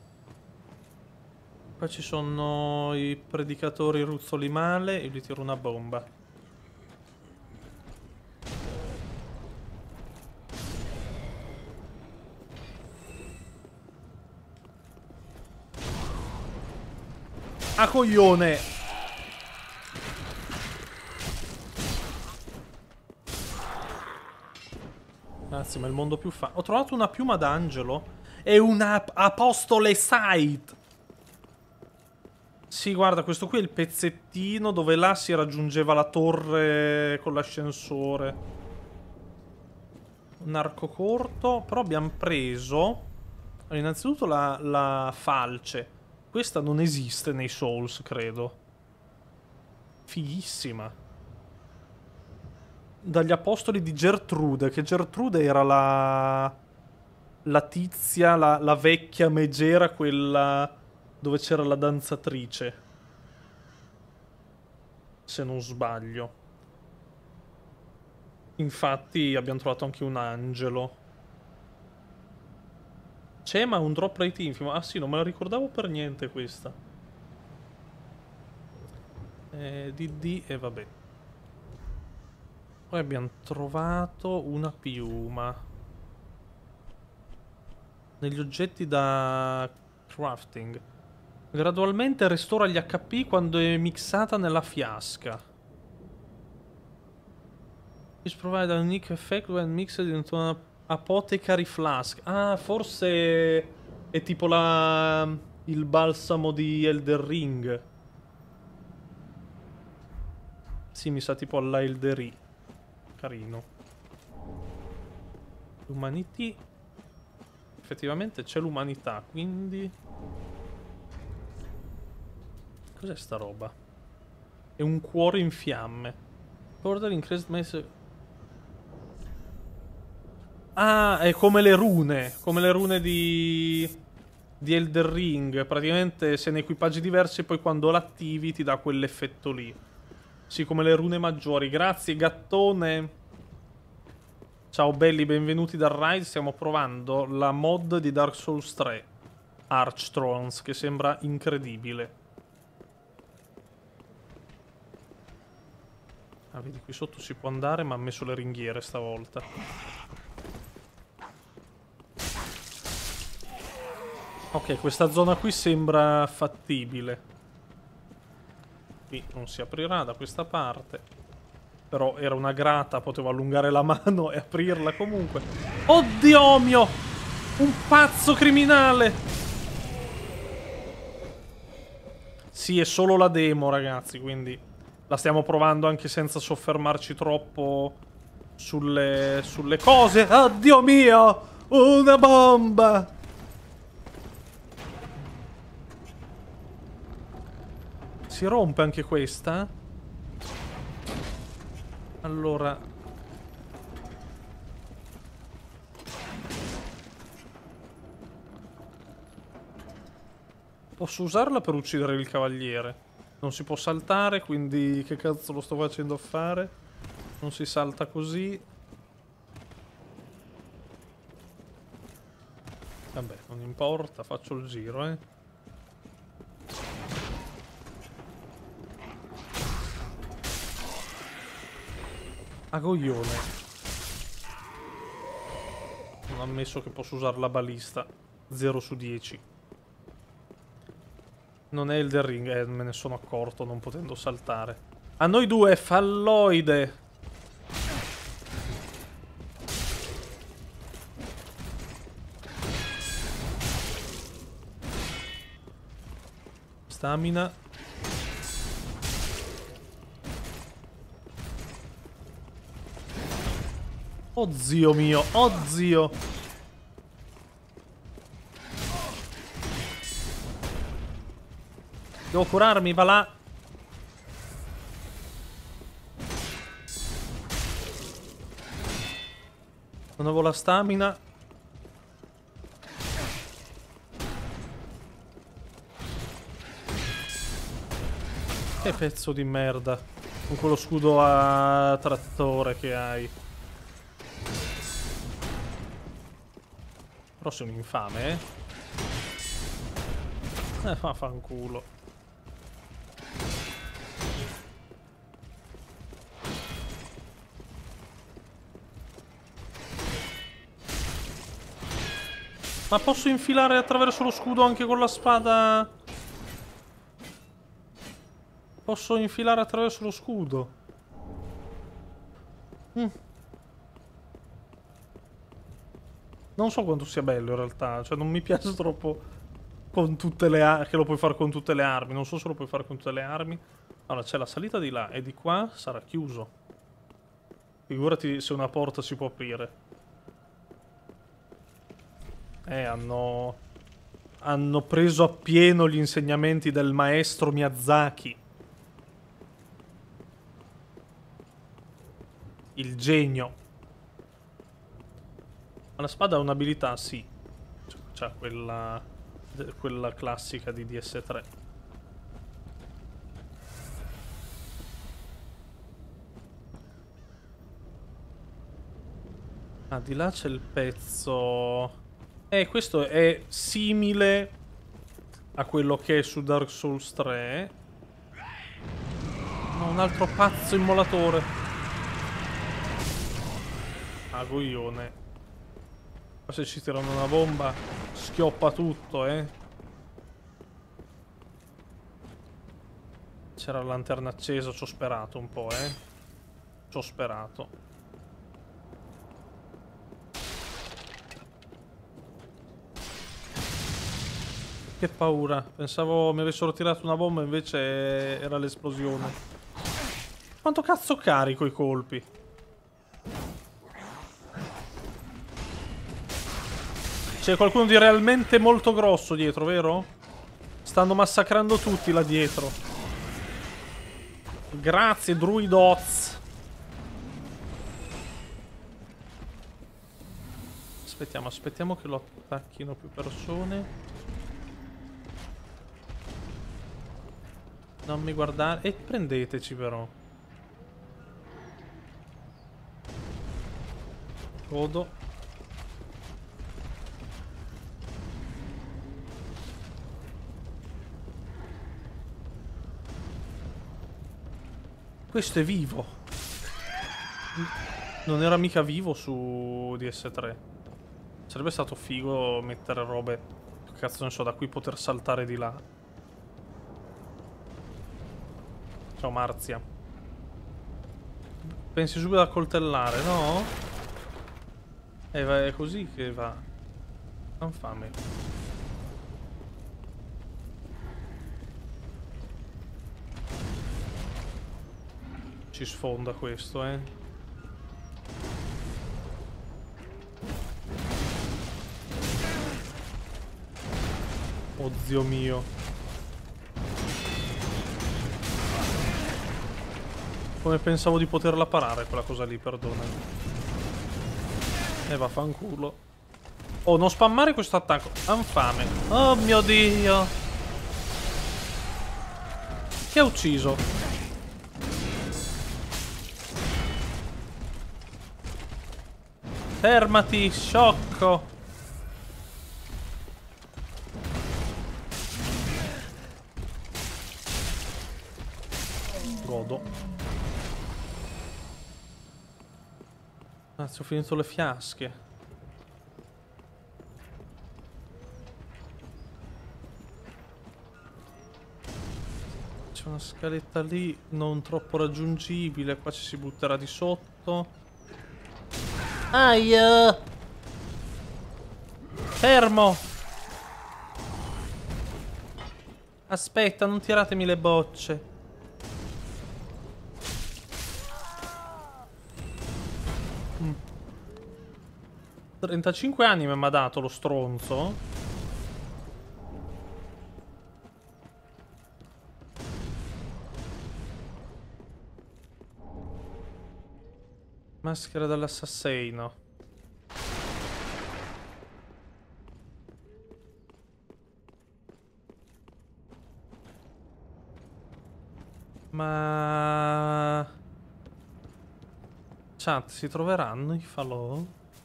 Qua ci sono i predicatori ruzzoli male e gli tiro una bomba. Ah, coglione! Ragazzi, ma è il mondo più fa... Ho trovato una piuma d'angelo. È una apostole sight. Sì, guarda, questo qui è il pezzettino dove là si raggiungeva la torre con l'ascensore. Un arco corto. Però abbiamo preso... Allora, innanzitutto la, la falce. Questa non esiste nei Souls, credo. Fighissima. dagli apostoli di Gertrude, che Gertrude era la... la tizia, la, la vecchia megera, quella dove c'era la danzatrice. Se non sbaglio. Infatti abbiamo trovato anche un angelo. C'è ma un drop rate infimo. Ah sì, non me la ricordavo per niente questa. Eh, D D e vabbè. Poi abbiamo trovato una piuma. Negli oggetti da crafting. Gradualmente restaura gli H P quando è mixata nella fiasca. This provide a unique effect when mixed into an apothecary flask. Ah, forse è tipo la... il balsamo di Elden Ring. Sì, mi sa tipo alla Elden Ring. Carino. Humanity. Effettivamente c'è l'umanità, quindi... Cos'è sta roba? È un cuore in fiamme. Order increased message... Ah, è come le rune. Come le rune di... di Elden Ring. Praticamente se ne equipaggi diversi, poi quando l'attivi ti dà quell'effetto lì. Sì, come le rune maggiori. Grazie, gattone. Ciao belli, benvenuti dal Rise. Stiamo provando la mod di Dark Souls tre, Archthrones, che sembra incredibile. Ah, vedi, qui sotto si può andare, ma ha messo le ringhiere stavolta. Ok, questa zona qui sembra fattibile. Qui non si aprirà da questa parte. Però era una grata, potevo allungare la mano e aprirla comunque. Oddio mio! Un pazzo criminale! Sì, è solo la demo, ragazzi, quindi la stiamo provando anche senza soffermarci troppo sulle, sulle cose. Oddio mio! Una bomba! Si rompe anche questa? Allora... Posso usarla per uccidere il cavaliere. Non si può saltare, quindi che cazzo lo sto facendo a fare? Non si salta così. Vabbè, non importa, faccio il giro, eh. A coglione. Non ha ammesso che posso usare la balista. zero su dieci. Non è Elden Ring, eh, me ne sono accorto non potendo saltare. A noi due, falloide. Stamina. Oh zio mio, oh zio. Devo curarmi, va là. Non avevo la stamina. Che pezzo di merda. Con quello scudo a trattore che hai. Però sei un infame, eh? Eh, fa fanculo. Ma posso infilare attraverso lo scudo anche con la spada? Posso infilare attraverso lo scudo? Mm. Non so quanto sia bello in realtà, cioè non mi piace troppo con tutte le armi, che lo puoi fare con tutte le armi, non so se lo puoi fare con tutte le armi. Allora c'è la salita di là e di qua sarà chiuso. Figurati se una porta si può aprire. Eh, hanno... hanno preso appieno gli insegnamenti del maestro Miyazaki. Il genio. Ma la spada ha un'abilità, sì. C'ha quella, quella classica di D S tre. Ah, di là c'è il pezzo. Eh, questo è simile a quello che è su Dark Souls tre. No, un altro pazzo immolatore. Ah, goione. Se ci tirano una bomba schioppa tutto, eh. C'era la lanterna accesa, ci ho sperato un po', eh. Ci ho sperato. Che paura. Pensavo mi avessero tirato una bomba, invece era l'esplosione. Quanto cazzo carico i colpi? C'è qualcuno di realmente molto grosso dietro, vero? Stanno massacrando tutti là dietro. Grazie, Druidoz. Aspettiamo, aspettiamo che lo attacchino più persone. Non mi guardare. E prendeteci però. Godo. Questo è vivo. Non era mica vivo su D S tre. Sarebbe stato figo mettere robe. Che cazzo ne so, da qui poter saltare di là. Ciao Marzia. Pensi subito a coltellare, no? E va, è così che va. Infame. Ci sfonda questo, eh. Oh Dio mio. Come pensavo di poterla parare quella cosa lì, perdonami. E vaffanculo. Oh, non spammare questo attacco. Infame. Oh mio Dio. Chi ha ucciso? Fermati, sciocco! Godo. Anzi, ho finito le fiasche. C'è una scaletta lì, non troppo raggiungibile. Qua ci si butterà di sotto. Aia! Fermo! Aspetta, non tiratemi le bocce. Mm. trentacinque anni mi ha dato lo stronzo. Maschera dell'assassino. Ma... Chat, si troveranno i falò?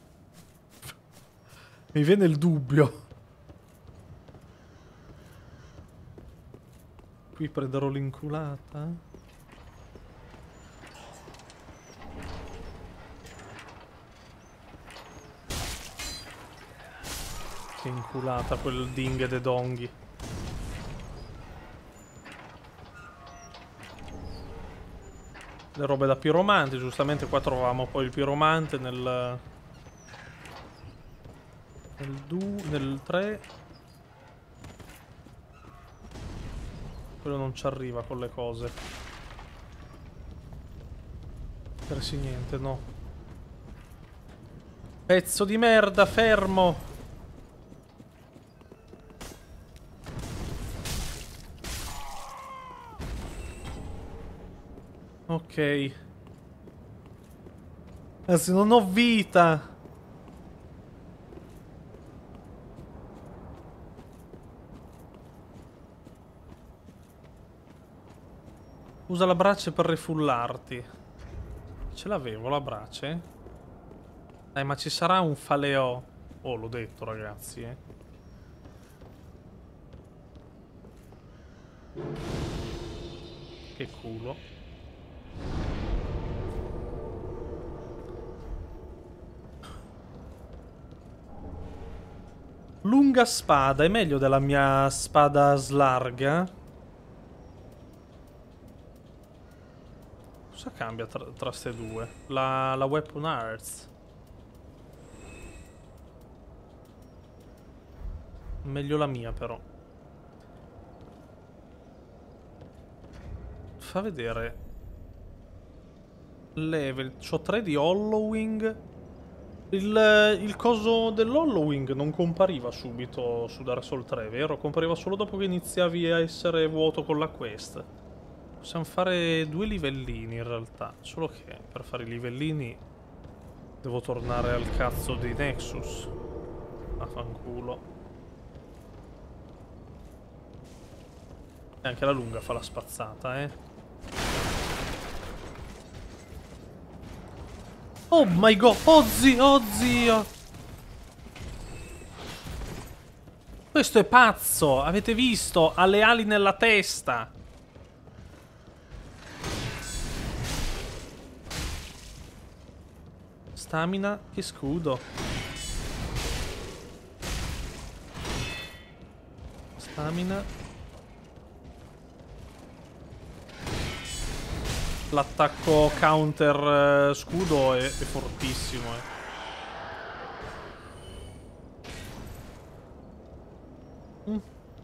Mi viene il dubbio. Qui prenderò l'inculata. Che inculata quel ding de donghi. Le robe da piromante, giustamente qua trovavamo poi il piromante nel... Nel due, nel tre. Quello non ci arriva con le cose. Persi niente, no. Pezzo di merda, fermo! Ok. Anzi, non ho vita. Usa la brace per rifullarti. Ce l'avevo la brace? Dai, ma ci sarà un faleò. Oh, l'ho detto, ragazzi, eh. Che culo. Lunga spada, è meglio della mia spada slarga? Cosa cambia tra, tra ste due? La, la Weapon Arts. Meglio la mia, però. Fa vedere. Level. C'ho tre di Hollowing. Il, il coso dell'Hollowing non compariva subito su Dark Souls tre, vero? Compariva solo dopo che iniziavi a essere vuoto con la quest. Possiamo fare due livellini in realtà. Solo che per fare i livellini devo tornare al cazzo di Nexus. Affanculo. E anche la lunga fa la spazzata, eh. Oh my god, oh zio, oh zio. Questo è pazzo, avete visto? Ha le ali nella testa. Stamina e scudo. Stamina. L'attacco counter eh, scudo è, è fortissimo, eh. Mm.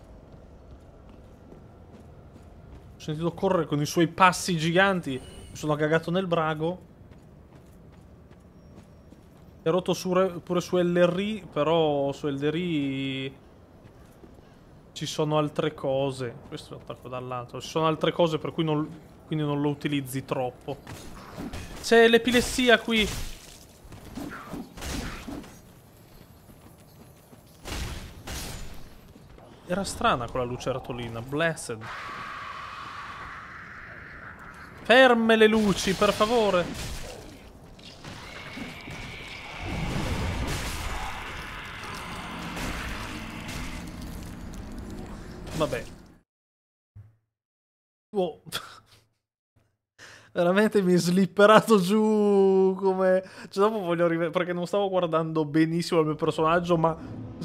Ho sentito correre con i suoi passi giganti. Mi sono cagato nel brago. È rotto su, pure su L R I, però su L R I ci sono altre cose. Questo è l'attacco dall'alto. Ci sono altre cose per cui non... Quindi non lo utilizzi troppo. C'è l'epilessia qui. Era strana quella lucertolina. Blessed. Ferme le luci, per favore. Vabbè. Oh. Veramente mi è slipperato giù come... Cioè dopo voglio rivedere... Perché non stavo guardando benissimo il mio personaggio, ma...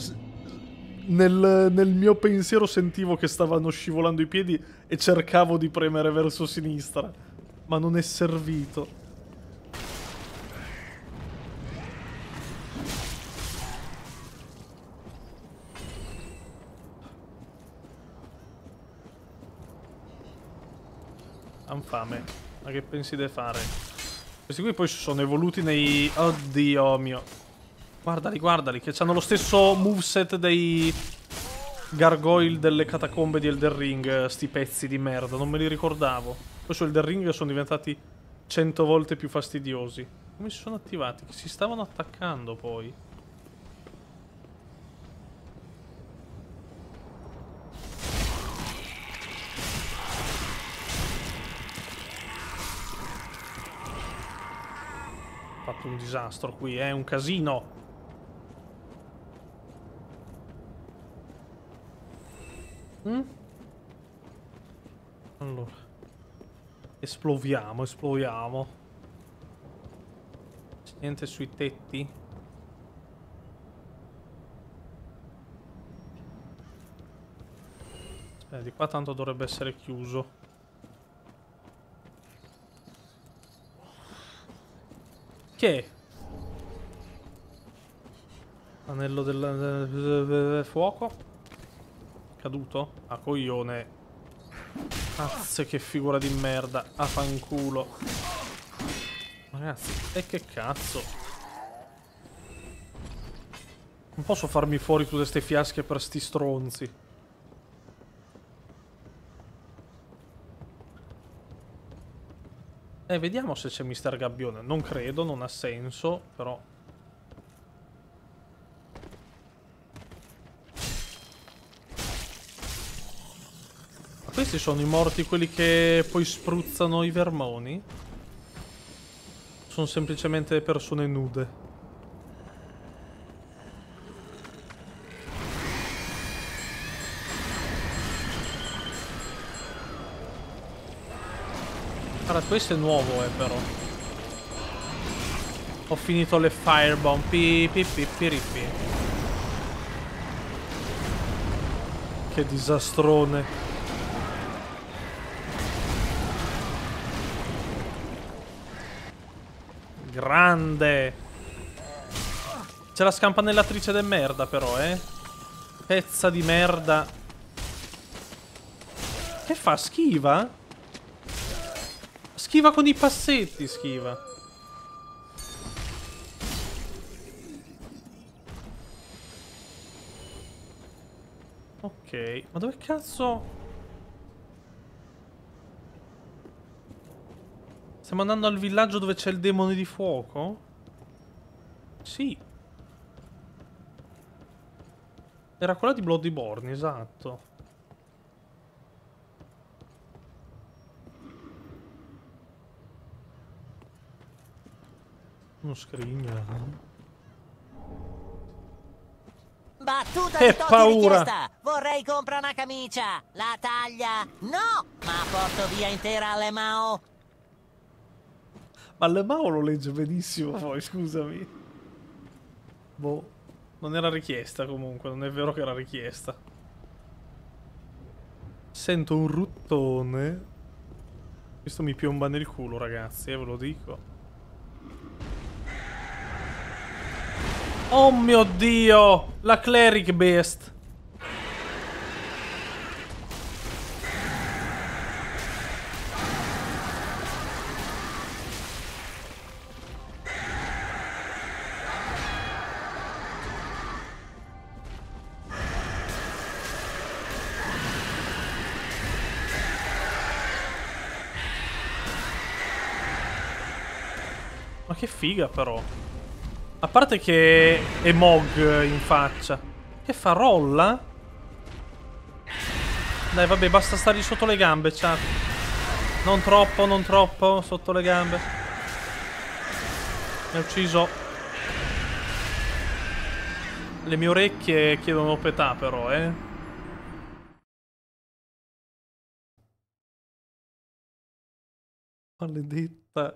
Nel, nel mio pensiero sentivo che stavano scivolando i piedi e cercavo di premere verso sinistra. Ma non è servito. Han fame. Ma che pensi di fare? Questi qui poi sono evoluti nei... Oddio mio. Guardali, guardali, che hanno lo stesso moveset dei gargoyle delle catacombe di Elden Ring, sti pezzi di merda, non me li ricordavo. Poi su Elden Ring sono diventati cento volte più fastidiosi. Come si sono attivati? Che si stavano attaccando poi. Ho fatto un disastro qui, è eh? un casino. Mm? Allora. Esploviamo, esploviamo. C'è niente sui tetti? Aspetta, di qua tanto dovrebbe essere chiuso. Che? Anello del, del, del fuoco? Caduto? Ah, coglione. Cazzo, che figura di merda. A fanculo. Ragazzi, e che cazzo? Non posso farmi fuori tutte ste fiasche per sti stronzi. Eh, vediamo se c'è mister Gabbione. Non credo, non ha senso, però... Ma questi sono i morti, quelli che poi spruzzano i vermoni? Sono semplicemente persone nude. Guarda, questo è nuovo, eh, però. Ho finito le firebomb. Pi, pi, pi, pi, pi, pi. Che disastrone. Grande. C'è la scampanellatrice de merda, però, eh. Pezza di merda. Che fa? Schiva? Schiva con i passetti, schiva. Ok, ma dove cazzo... Stiamo andando al villaggio dove c'è il demone di fuoco? Sì. Era quella di Bloodborne, esatto. Uno scrigno. Battuta Che di Totti paura! richiesta! Vorrei comprare una camicia! La taglia? No! Ma porto via intera alle Mao! Ma le Mao lo legge benissimo poi, scusami. Boh. Non era richiesta comunque, non è vero che era richiesta. Sento un ruttone. Questo mi piomba nel culo, ragazzi, eh, ve lo dico. Oh mio Dio! La Cleric Beast! Ma che figa però. A parte che è Mog in faccia. Che fa? Rolla? Dai, vabbè, basta stare sotto le gambe, chat. Non troppo, non troppo, sotto le gambe. Mi ha ucciso. Le mie orecchie chiedono pietà però, eh. Maledetta.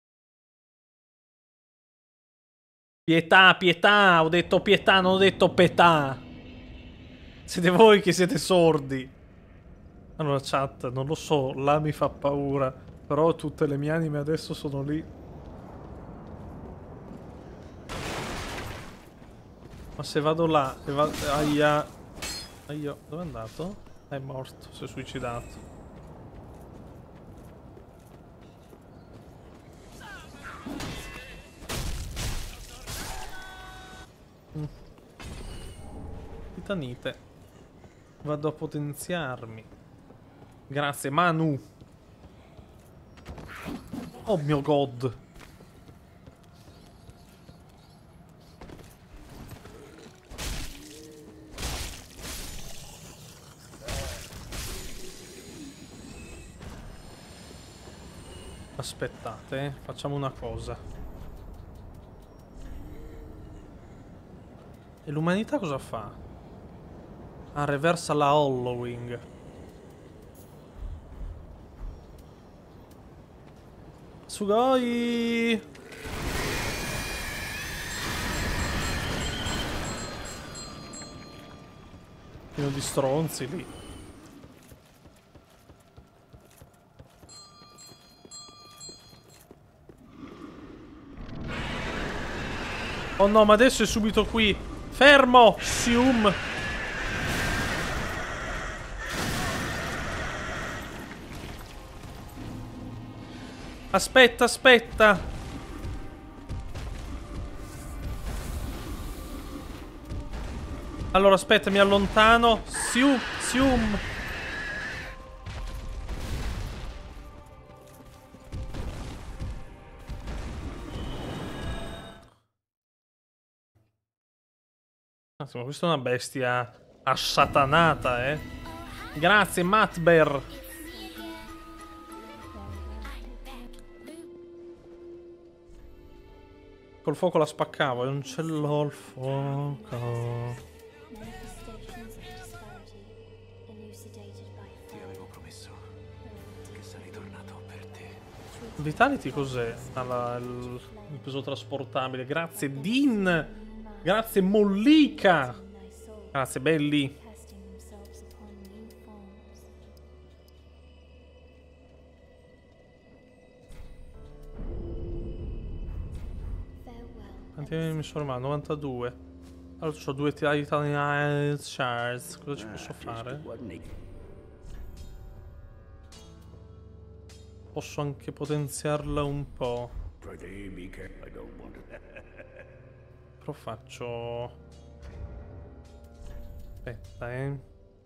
Pietà, pietà, ho detto pietà, non ho detto petà. Siete voi che siete sordi. Allora, chat, non lo so, là mi fa paura. Però tutte le mie anime adesso sono lì. Ma se vado là e vado... Aia. Aia, dove è andato? È morto, si è suicidato. Mm. Titanite. Vado a potenziarmi. Grazie, Manu. Oh mio god. Aspettate, eh. Facciamo una cosa. E l'umanità cosa fa? Ah, reversa la Hollowing. Sugoi! Pieno di stronzi lì. Oh no, ma adesso è subito qui. Fermo! Sium! Aspetta, aspetta! Allora, aspetta, mi allontano. Sium! Sium! Attimo, questa è una bestia assatanata, eh. Grazie, Matbear. Col fuoco la spaccavo e non ce l'ho il fuoco. Ti avevo promesso che sarei tornato per te. Vitality cos'è? Ah, il, il peso trasportabile. Grazie, Din. Grazie, Mollica. Grazie, belli. Quanti mi sono ormai? novantadue. Allora ho due Titan Shards. Cosa ci posso fare? Posso anche potenziarla un po'. Però faccio... Aspetta, eh.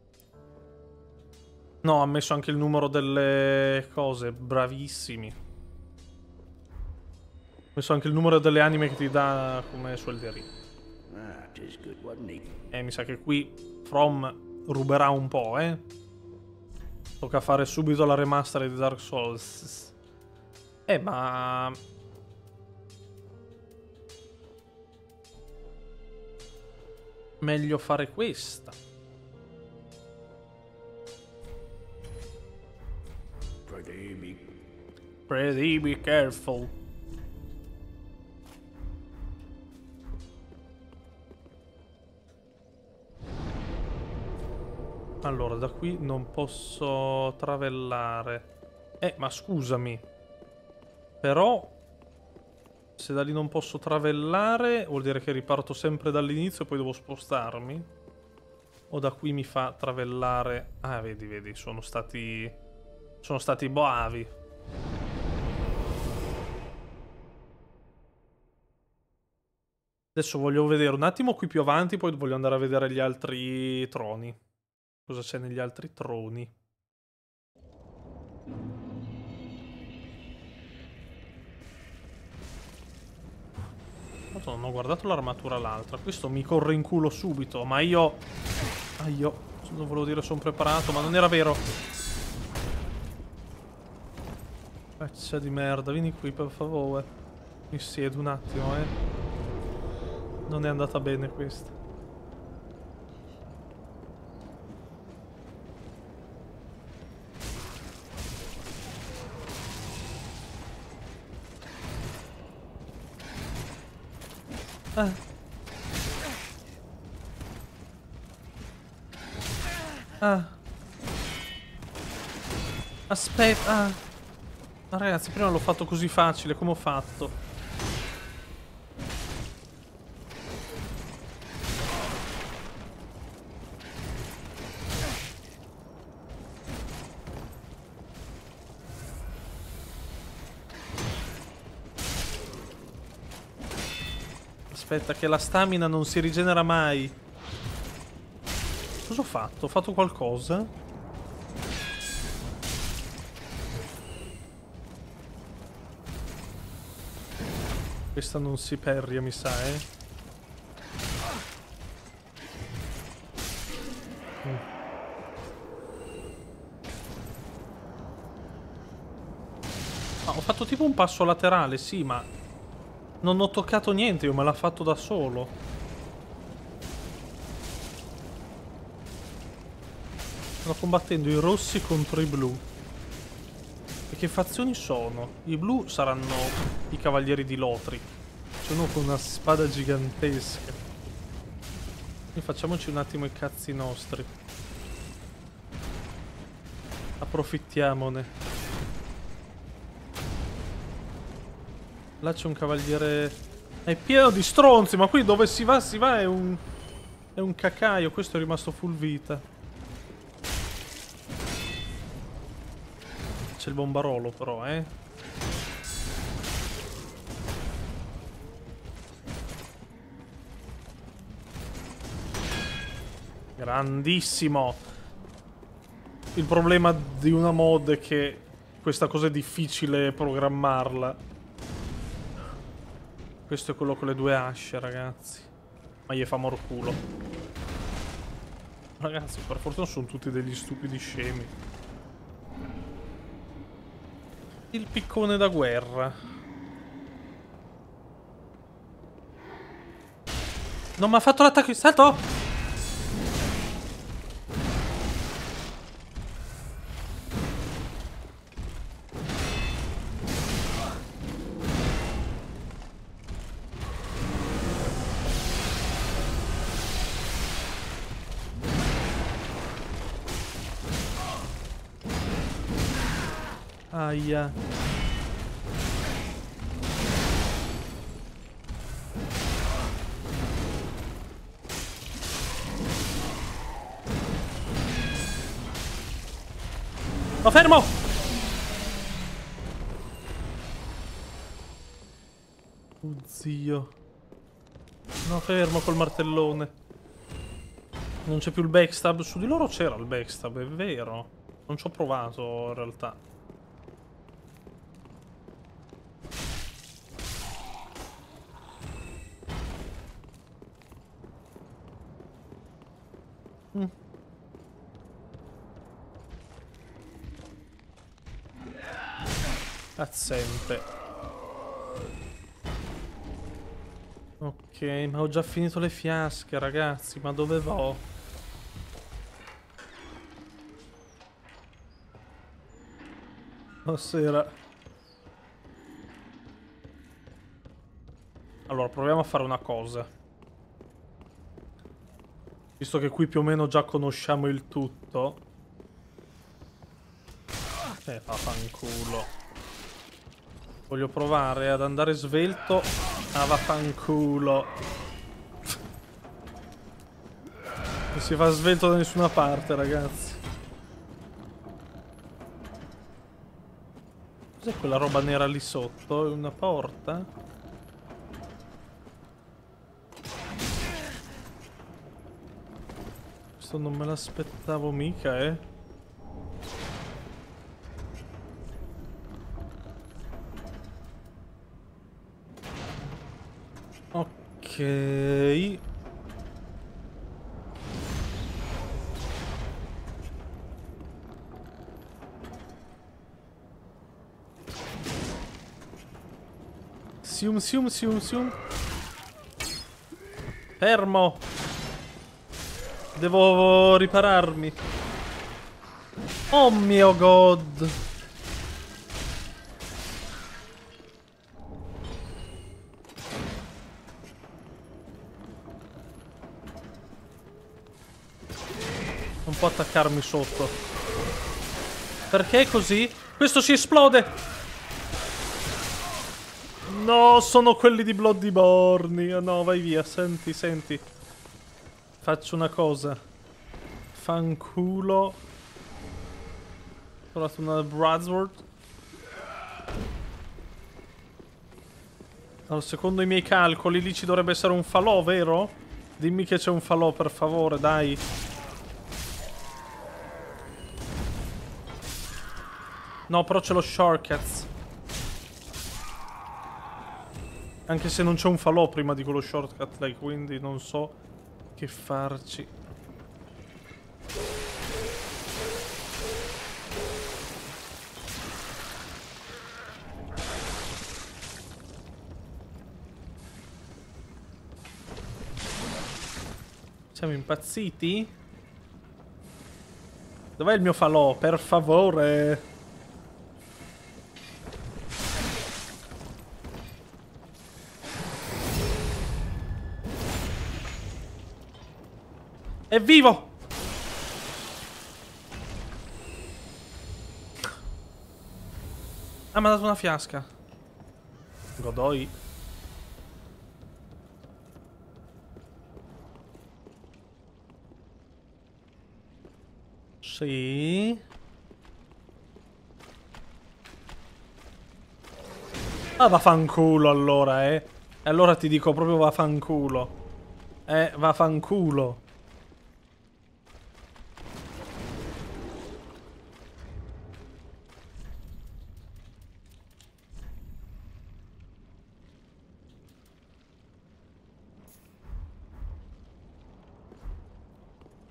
No, ha messo anche il numero delle cose. Bravissimi. Ha messo anche il numero delle anime che ti dà come su Elden Ring. Eh, mi sa che qui From ruberà un po', eh. Tocca fare subito la remaster di Dark Souls. Eh, ma... meglio fare questa. Pretty be careful. Allora, da qui non posso travellare. Eh, ma scusami. Però... se da lì non posso travellare, vuol dire che riparto sempre dall'inizio e poi devo spostarmi? O da qui mi fa travellare... Ah, vedi, vedi, sono stati... sono stati bravi. Adesso voglio vedere un attimo qui più avanti, poi voglio andare a vedere gli altri troni. Cosa c'è negli altri troni? Non ho guardato l'armatura l'altra. Questo mi corre in culo subito. Ma io... Ah, io... non volevo dire sono preparato, ma non era vero. Pezza di merda. Vieni qui, per favore. Mi siedo un attimo, eh. Non è andata bene questa. Ah. Ah. Aspetta. Ah. Ma ragazzi, prima l'ho fatto così facile. Come ho fatto? Aspetta che la stamina non si rigenera mai. Cosa ho fatto? Ho fatto qualcosa? Questa non si perria, mi sa, eh. Mm. Ah, ho fatto tipo un passo laterale, sì, ma... non ho toccato niente, io me l'ha fatto da solo. Sto combattendo i rossi contro i blu. E che fazioni sono? I blu saranno i cavalieri di Lotri. C'è uno con una spada gigantesca. Quindi facciamoci un attimo i cazzi nostri. Approfittiamone. Là c'è un cavaliere... è pieno di stronzi, ma qui dove si va, si va, è un... è un cacaio. Questo è rimasto full vita. C'è il bombarolo però, eh. Grandissimo. Il problema di una mod è che questa cosa è difficile programmarla. Questo è quello con le due asce, ragazzi. Ma gli fa morculo. Ragazzi, per fortuna sono tutti degli stupidi scemi. Il piccone da guerra. Non mi ha fatto l'attacco in salto? Aia. Lo fermo! Oh zio. No, fermo col martellone. Non c'è più il backstab. Su di loro c'era il backstab, è vero. Non ci ho provato in realtà. Mm. Pazzente. Ok, ma ho già finito le fiasche, ragazzi. Ma dove vo? Buonasera. Allora, proviamo a fare una cosa. Visto che qui più o meno già conosciamo il tutto. Eh, fa fanculo. Voglio provare ad andare svelto. Ah, vaffanculo. Non si fa svelto da nessuna parte, ragazzi. Cos'è quella roba nera lì sotto? È una porta? Questo non me l'aspettavo mica, eh. Ok. Sium, sium, sium, sium. Fermo. Devo ripararmi. Oh mio god. Non può attaccarmi sotto. Perché così? Questo si esplode. No, sono quelli di Bloodborne. No, vai via. Senti, senti. Faccio una cosa. Fanculo. Ho trovato una Broadsword. Allora, secondo i miei calcoli lì ci dovrebbe essere un falò, vero? Dimmi che c'è un falò, per favore, dai. No, però c'è lo shortcuts. Anche se non c'è un falò prima di quello shortcut, dai, quindi non so che farci. Siamo impazziti? Dov'è il mio falò? Per favore. È vivo! Ah, mi ha dato una fiasca. Godoi. Sì. Ah, vaffanculo allora, eh. E allora ti dico proprio vaffanculo. Eh, vaffanculo.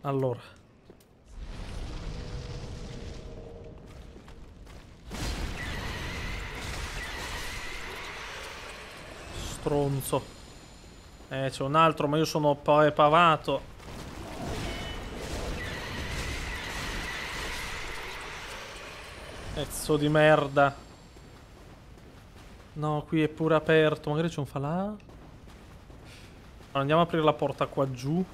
Allora. Stronzo. Eh, c'è un altro, ma io sono poi pavato. Pezzo di merda. No, qui è pure aperto. Magari c'è un falà. Allora, andiamo a aprire la porta qua giù.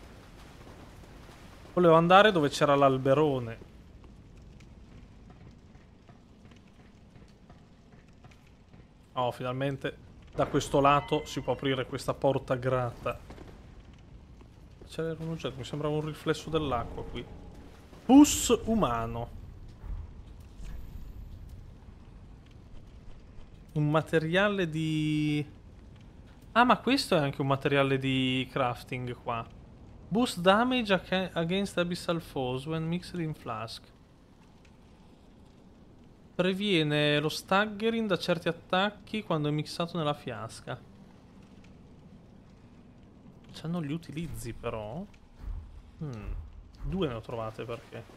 Volevo andare dove c'era l'alberone. Oh, finalmente da questo lato si può aprire questa porta grata. C'era un oggetto, mi sembrava un riflesso dell'acqua qui. Pus umano. Un materiale di... Ah, ma questo è anche un materiale di crafting qua. Boost damage against abyssal foes when mixed in flask. Previene lo staggering da certi attacchi quando è mixato nella fiasca. C'hanno gli utilizzi però. Hmm. Due ne ho trovate perché.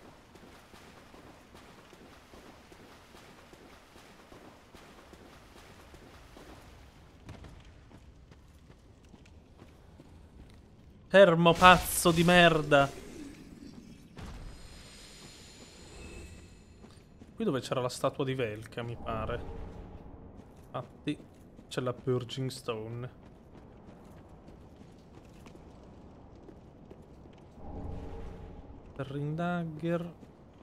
Fermo, pazzo di merda. Qui dove c'era la statua di Velka, mi pare. Infatti, c'è la Purging Stone. Terring Dagger.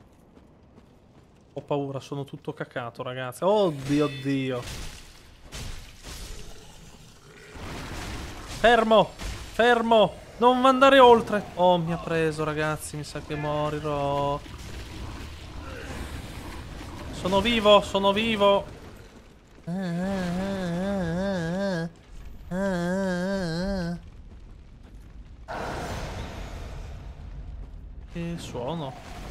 Ho paura, sono tutto cacato, ragazzi. Oddio, oddio. Fermo, fermo. Non andare oltre. Oh, mi ha preso, ragazzi. Mi sa che morirò. Sono vivo, sono vivo. Che suono.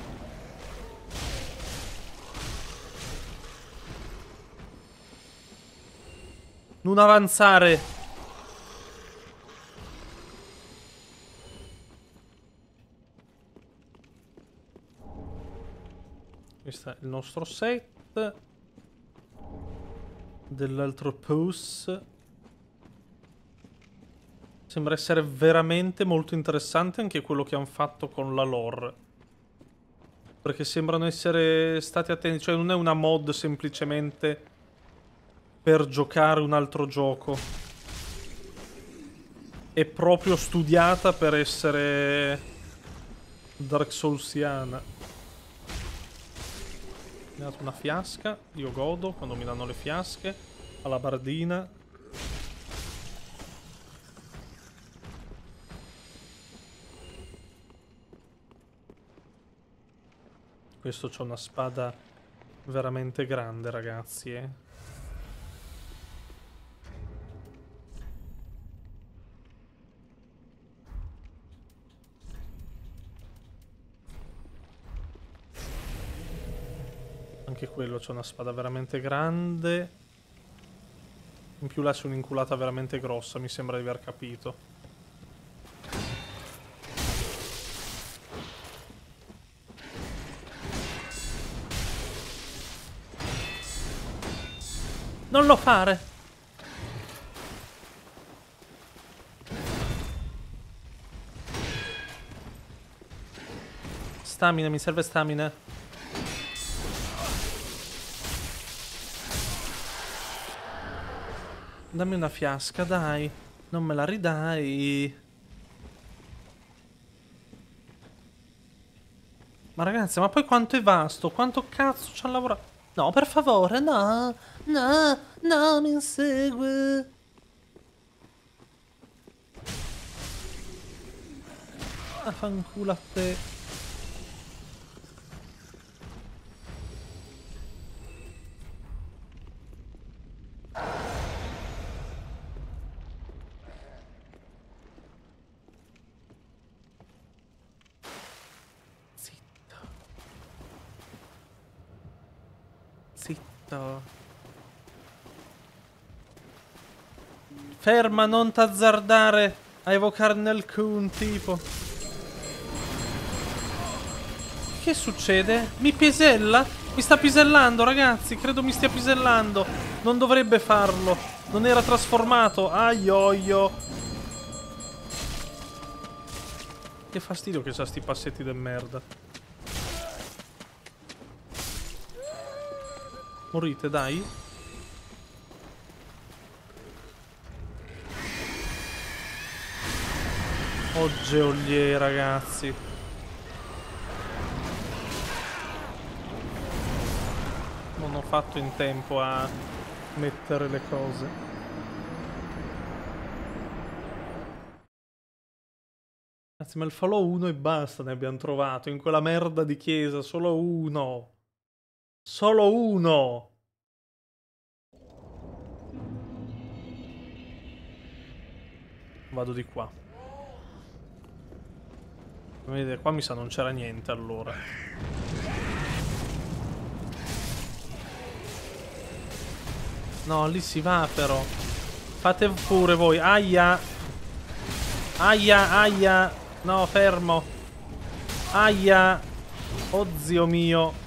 Non avanzare. Questo è il nostro set dell'altro pose. Sembra essere veramente molto interessante anche quello che hanno fatto con la lore, perché sembrano essere stati attenti. Cioè non è una mod semplicemente per giocare un altro gioco, è proprio studiata per essere Dark Soulsiana. Mi ha dato una fiasca, io godo quando mi danno le fiasche, alla bardina. Questo c'ha una spada veramente grande, ragazzi, eh. Anche quello c'è una spada veramente grande. In più là c'è un'inculata veramente grossa, mi sembra di aver capito. Non lo fare! Stamina, mi serve stamina. Dammi una fiasca, dai. Non me la ridai. Ma ragazzi, ma poi quanto è vasto? Quanto cazzo ci hanno lavorato? No, per favore, no. No, no, mi insegue. Affanculo a te. Ferma, non t'azzardare a evocarne alcun tipo. Che succede? Mi pisella? Mi sta pisellando, ragazzi. Credo mi stia pisellando. Non dovrebbe farlo. Non era trasformato. Aioio. Che fastidio che c'ha sti passetti de merda. Morite, dai. Oh geolie, ragazzi. Non ho fatto in tempo a mettere le cose. Ragazzi, ma il falò uno e basta ne abbiamo trovato in quella merda di chiesa. Solo uno. Solo uno. Vado di qua. Vedete, qua mi sa non c'era niente allora. No, lì si va però. Fate pure voi. Aia. Aia, aia. No, fermo. Aia. Oh zio mio.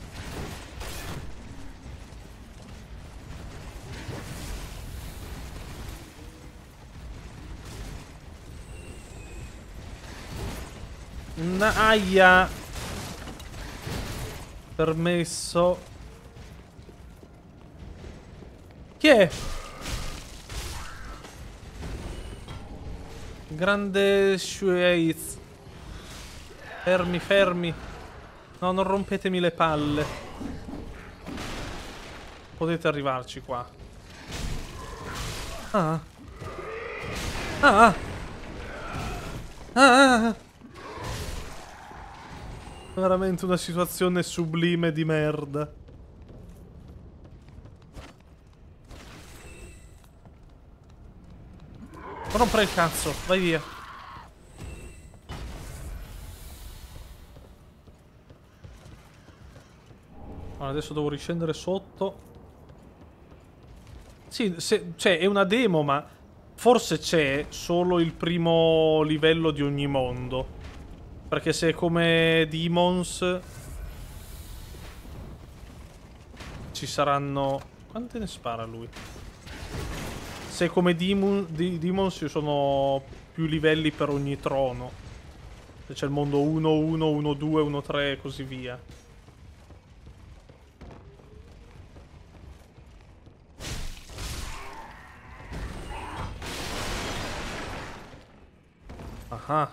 Aia. Permesso. Chi è? Grande Shueiz. Fermi, fermi. No, non rompetemi le palle. Potete arrivarci qua. Ah. Ah. Ah. Veramente una situazione sublime di merda. Rompere il cazzo, vai via. Allora, adesso devo riscendere sotto. Sì, se, cioè è una demo, ma forse c'è solo il primo livello di ogni mondo. Perché se è come Demons ci saranno... Quante ne spara lui? Se è come Demon, Demons ci sono più livelli per ogni trono. C'è il mondo uno, uno, uno, due, uno, tre e così via. Ah.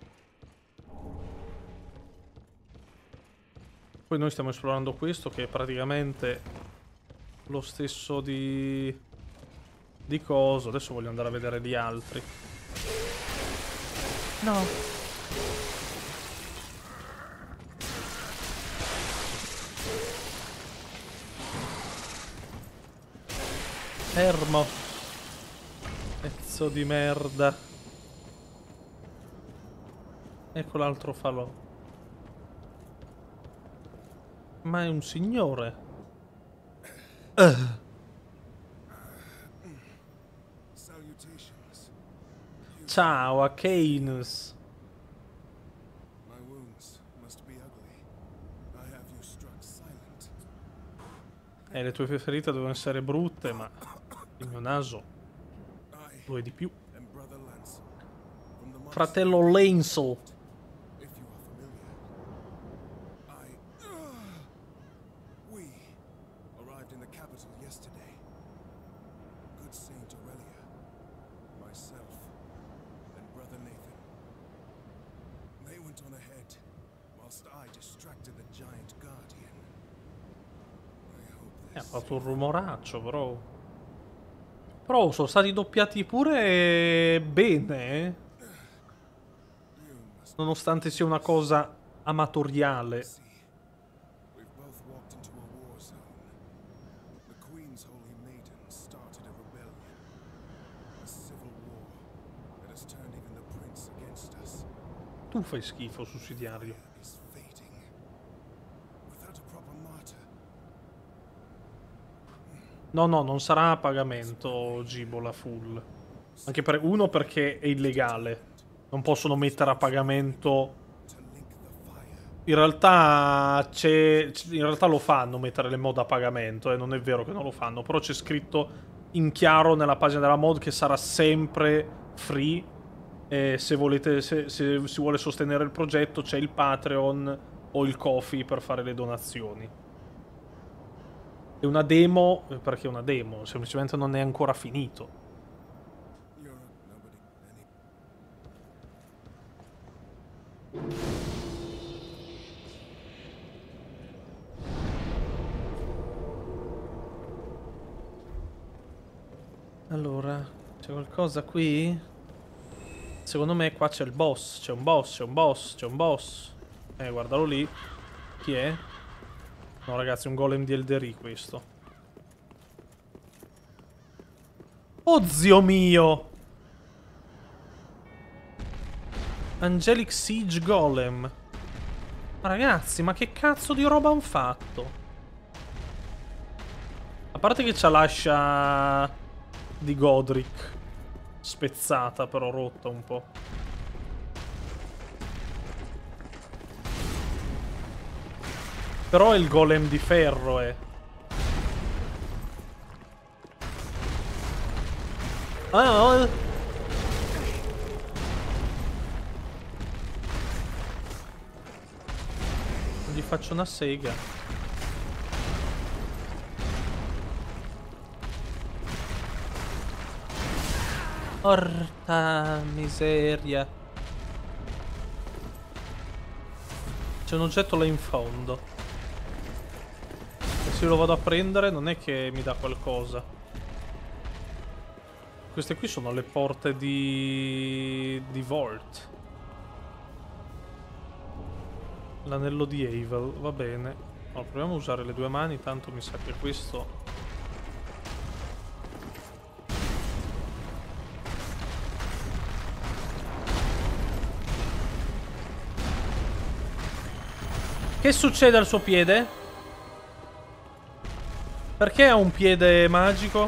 Poi noi stiamo esplorando questo che è praticamente lo stesso di... di coso. Adesso voglio andare a vedere gli altri. No. Fermo. Pezzo di merda. Ecco l'altro falò. Ma è un signore. Uh. Ciao, Achaeus. Eh, le tue ferite devono essere brutte, ma il mio naso lo è di più. Fratello Lancel. Ha fatto un rumoraccio, però. Però sono stati doppiati pure bene, eh? Nonostante sia una cosa amatoriale. Tu fai schifo, sussidiario. No, no, non sarà a pagamento Gibola full. Anche per uno perché è illegale. Non possono mettere a pagamento in realtà c'è, in realtà lo fanno mettere le mod a pagamento, eh, non è vero che non lo fanno, però c'è scritto in chiaro nella pagina della mod che sarà sempre free, e se volete, se, se si vuole sostenere il progetto c'è il Patreon o il Ko-fi per fare le donazioni. È una demo, perché è una demo, semplicemente non è ancora finito. Allora, c'è qualcosa qui? Secondo me qua c'è il boss, c'è un boss, c'è un boss, c'è un boss. Eh, guardalo lì. Chi è? No, ragazzi, un golem di Elderi questo. Oh, zio mio! Angelic Siege Golem. Ma ragazzi, ma che cazzo di roba hanno fatto? A parte che c'ha l'ascia di Godric spezzata, però rotta un po'. Però è il golem di ferro, eh. Ah, oh. Gli faccio una sega. Porca miseria. C'è un oggetto là in fondo. E se lo vado a prendere non è che mi dà qualcosa. Queste qui sono le porte di... di Vault. L'anello di Evil, va bene. Allora, proviamo a usare le due mani, tanto mi sa che questo... Che succede al suo piede? Perché ha un piede magico?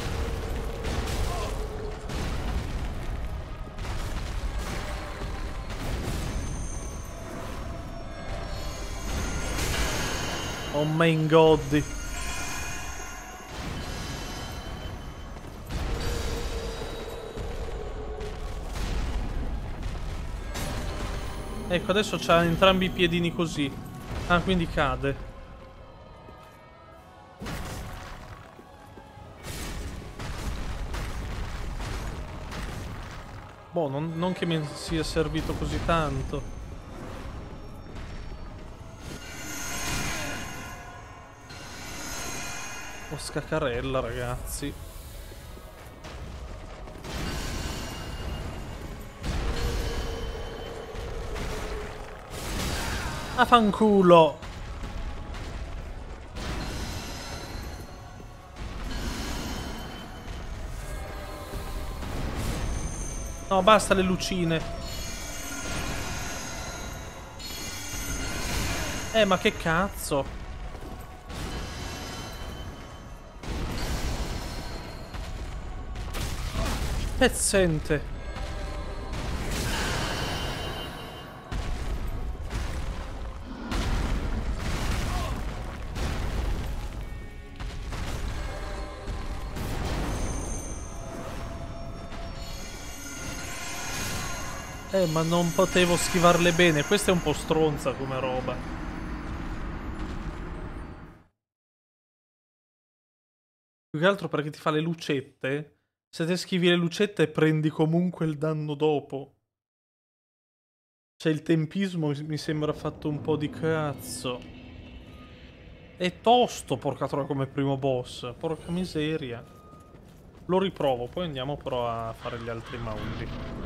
Oh my god. Ecco, adesso c'ha entrambi i piedini così. Ah, quindi cade. Boh, non, non che mi sia servito così tanto. Oh, scaccarella, ragazzi. A fanculo. No, basta le lucine. Eh, ma che cazzo? Pezzente. Eh, ma non potevo schivarle bene. Questa è un po' stronza come roba. Più che altro perché ti fa le lucette. Se te schivi le lucette prendi comunque il danno dopo. Cioè il tempismo mi sembra fatto un po' di cazzo. È tosto, porca troia, come primo boss. Porca miseria. Lo riprovo, poi andiamo però a fare gli altri mounti.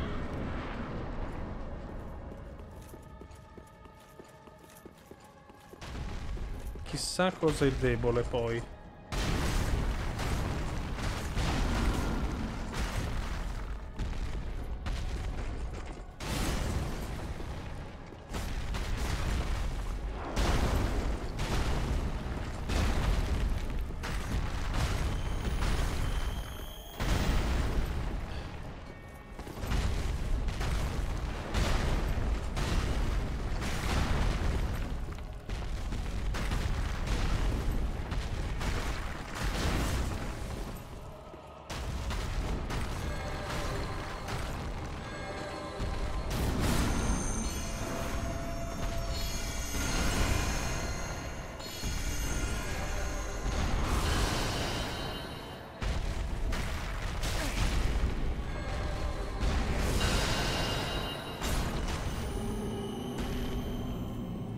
Chissà cosa è debole poi.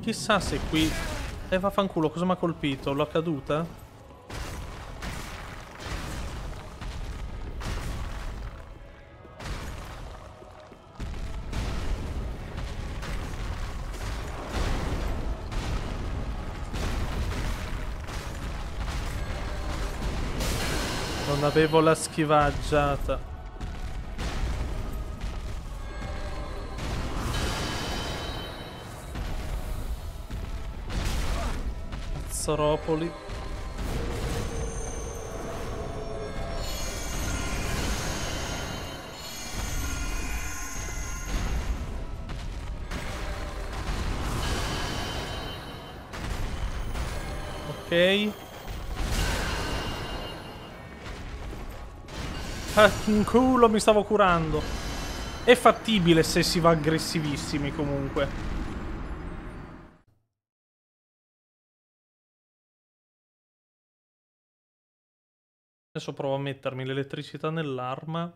Chissà se qui... Eh, vaffanculo, cosa mi ha colpito? L'ho caduta? Non avevo la schivaggiata. Azzoropoli. Ok. Ah, in culo, mi stavo curando. È fattibile se si va aggressivissimi comunque. Adesso provo a mettermi l'elettricità nell'arma.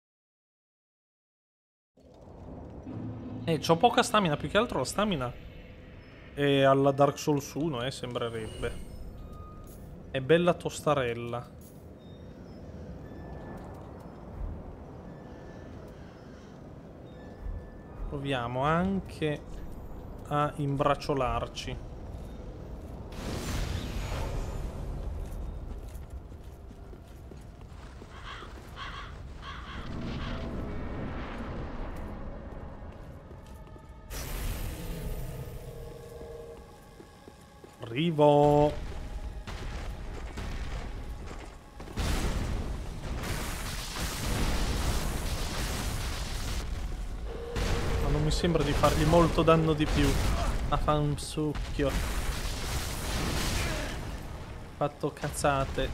Eh, c'ho poca stamina, più che altro la stamina è alla Dark Souls uno, eh, sembrerebbe. È bella tostarella. Proviamo anche a imbracciolarci. Arrivo. Ma non mi sembra di fargli molto danno di più. A fa un succhio. Fatto cazzate.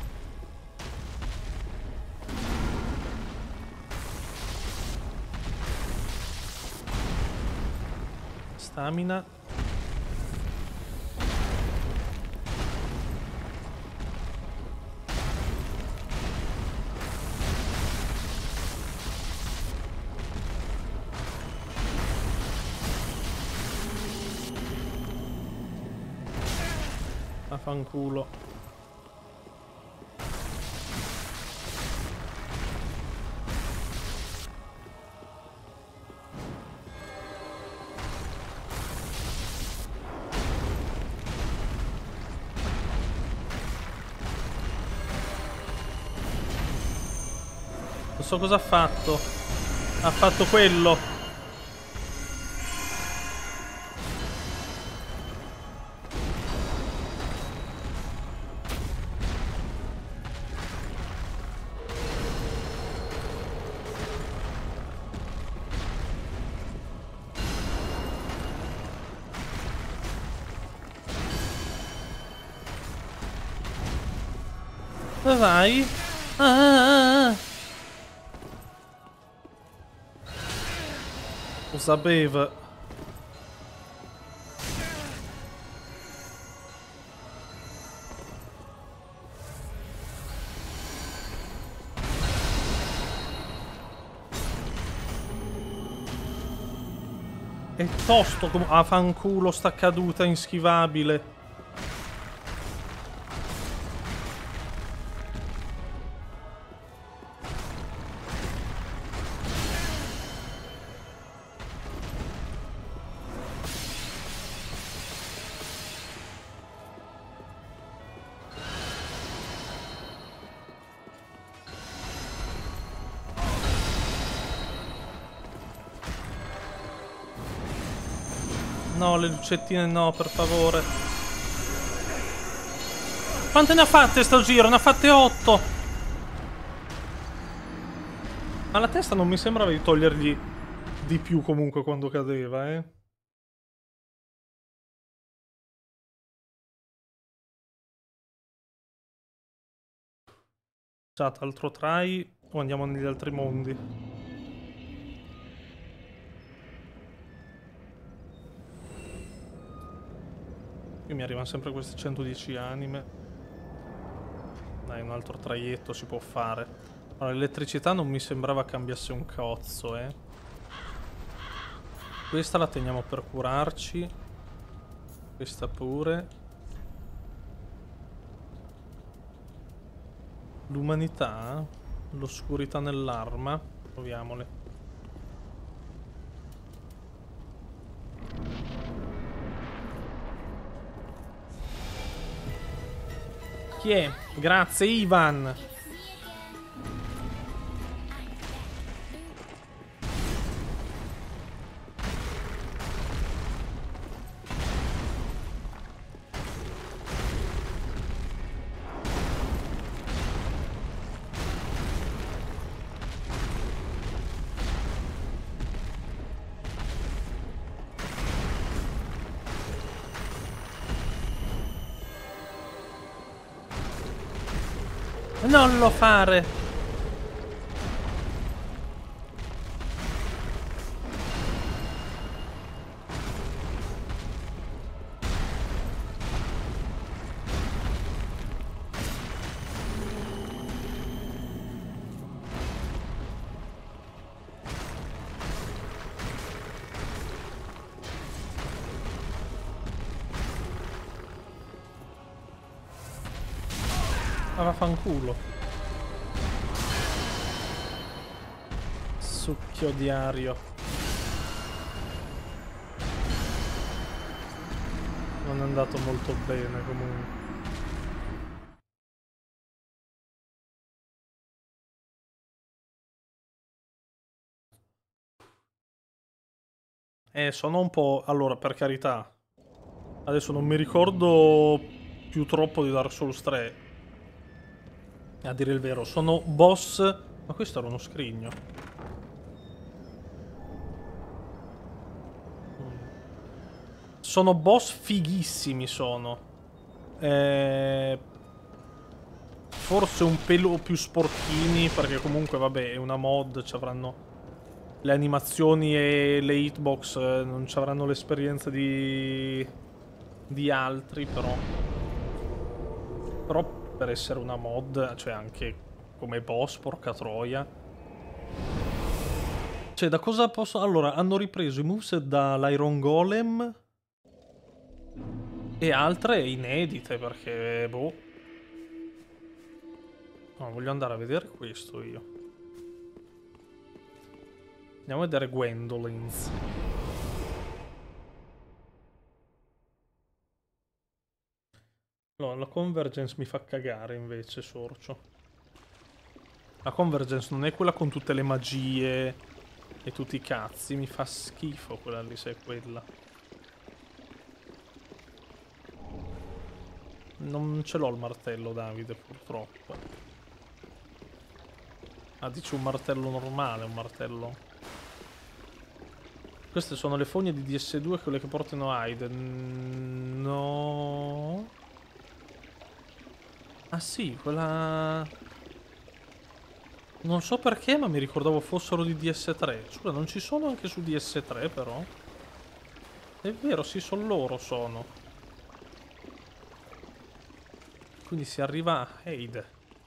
Stamina. Fanculo. Non so cosa ha fatto. Ha fatto quello. Dove vai? Ah! Lo sapeva. È tosto come... Ah, fanculo, sta caduta inschivabile. No, le lucettine no, per favore. Quante ne ha fatte sto giro? Ne ha fatte otto. Ma la testa non mi sembrava di togliergli di più comunque quando cadeva, eh. Chat, altro try o andiamo negli altri mondi? Qui mi arrivano sempre queste centodieci anime. Dai, un altro traietto si può fare. Allora, l'elettricità non mi sembrava cambiasse un cozzo, eh. Questa la teniamo per curarci. Questa pure. L'umanità, l'oscurità nell'arma. Proviamole. Chi è? Grazie Ivan. Non lo fare! Ma vaffanculo. Succhio diario. Non è andato molto bene comunque. Eh, sono un po'... Allora, per carità. Adesso non mi ricordo più troppo di Dark Souls tre. A dire il vero, sono boss... Ma questo era uno scrigno. Sono boss fighissimi, sono. Eh... Forse un pelo più sporchini, perché comunque, vabbè, è una mod, ci avranno... Le animazioni e le hitbox eh, non ci avranno l'esperienza di... di altri, però... Però per essere una mod, cioè anche come boss, porca troia. Cioè, da cosa posso... Allora, hanno ripreso i moveset dall'Iron Golem e altre inedite, perché, boh... No, voglio andare a vedere questo io. Andiamo a vedere Gwendolyn's. No, la Convergence mi fa cagare invece, Sorcio. La Convergence non è quella con tutte le magie e tutti i cazzi, mi fa schifo quella lì se è quella. Non ce l'ho il martello, Davide, purtroppo. Ah, dici un martello normale, un martello... Queste sono le fogne di D S due, quelle che portano Aiden. No... Ah sì, quella... Non so perché, ma mi ricordavo fossero di D S tre. Scusa, non ci sono anche su D S tre, però? È vero, sì, sono loro, sono. Quindi si arriva a Aid.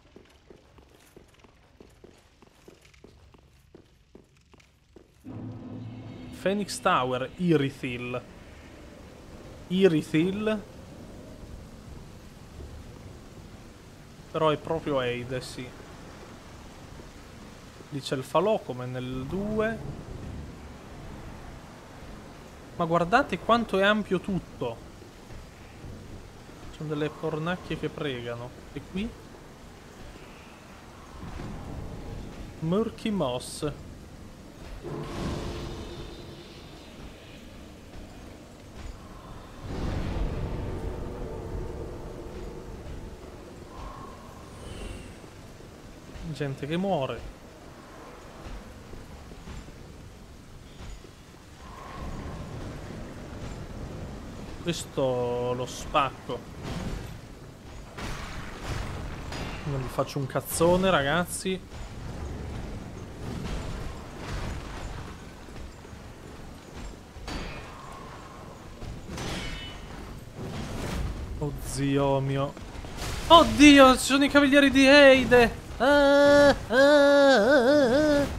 Phoenix Tower, Irithyll. Irithyll. Però è proprio Aid, sì. Lì c'è il falò come nel due. Ma guardate quanto è ampio tutto. Sono delle cornacchie che pregano. E qui? Murky Moss. Gente che muore. Questo lo spacco. Non vi faccio un cazzone, ragazzi. Oddio mio. Oddio, ci sono i cavalieri di Eide. Ah, ah, ah, ah.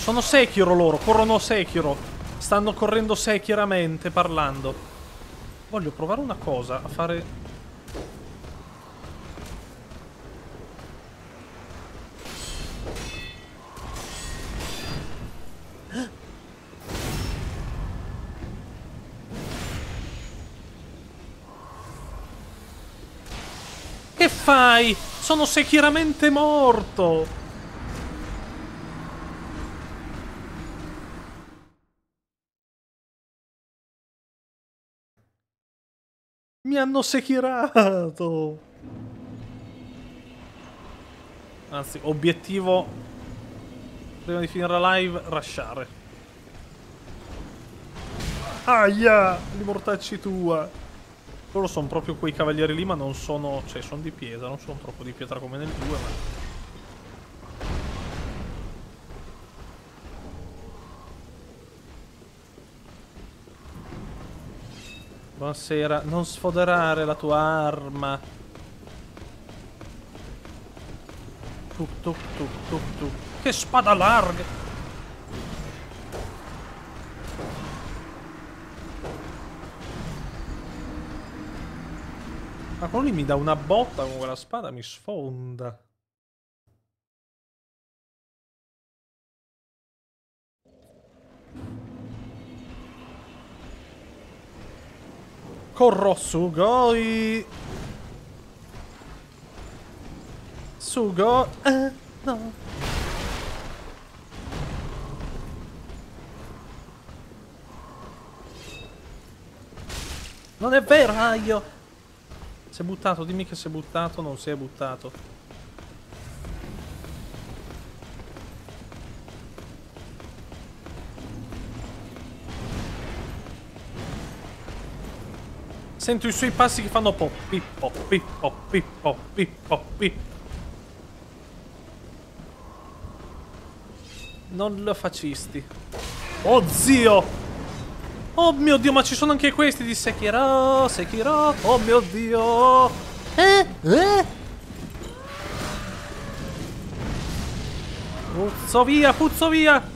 Sono Sekiro loro, corrono Sekiro. Stanno correndo Sekiramente parlando. Voglio provare una cosa, a fare... Che fai? Sono Sekiramente morto! Mi hanno sekirato! Anzi, obiettivo prima di finire la live, rushare. Aia! Li mortacci tua! Loro sono proprio quei cavalieri lì, ma non sono... Cioè, sono di pietra, non sono troppo di pietra come nel due, ma... Buonasera, non sfoderare la tua arma. Tuc, tuc, tuc, tuc, tuc. Che spada larga! Ma quello lì mi dà una botta con quella spada, mi sfonda. Corro, sugoi. Sugo. Eh, no. Non è vero, aio. Si è buttato, dimmi che si è buttato, non si è buttato. Sento i suoi passi che fanno poppi, poppi, poppi, poppi, poppi. Non lo facisti. Oh zio! Oh mio Dio, ma ci sono anche questi di Sekiro, Sekiro. Oh mio Dio! Eh? Eh? Puzzo via, puzzo via!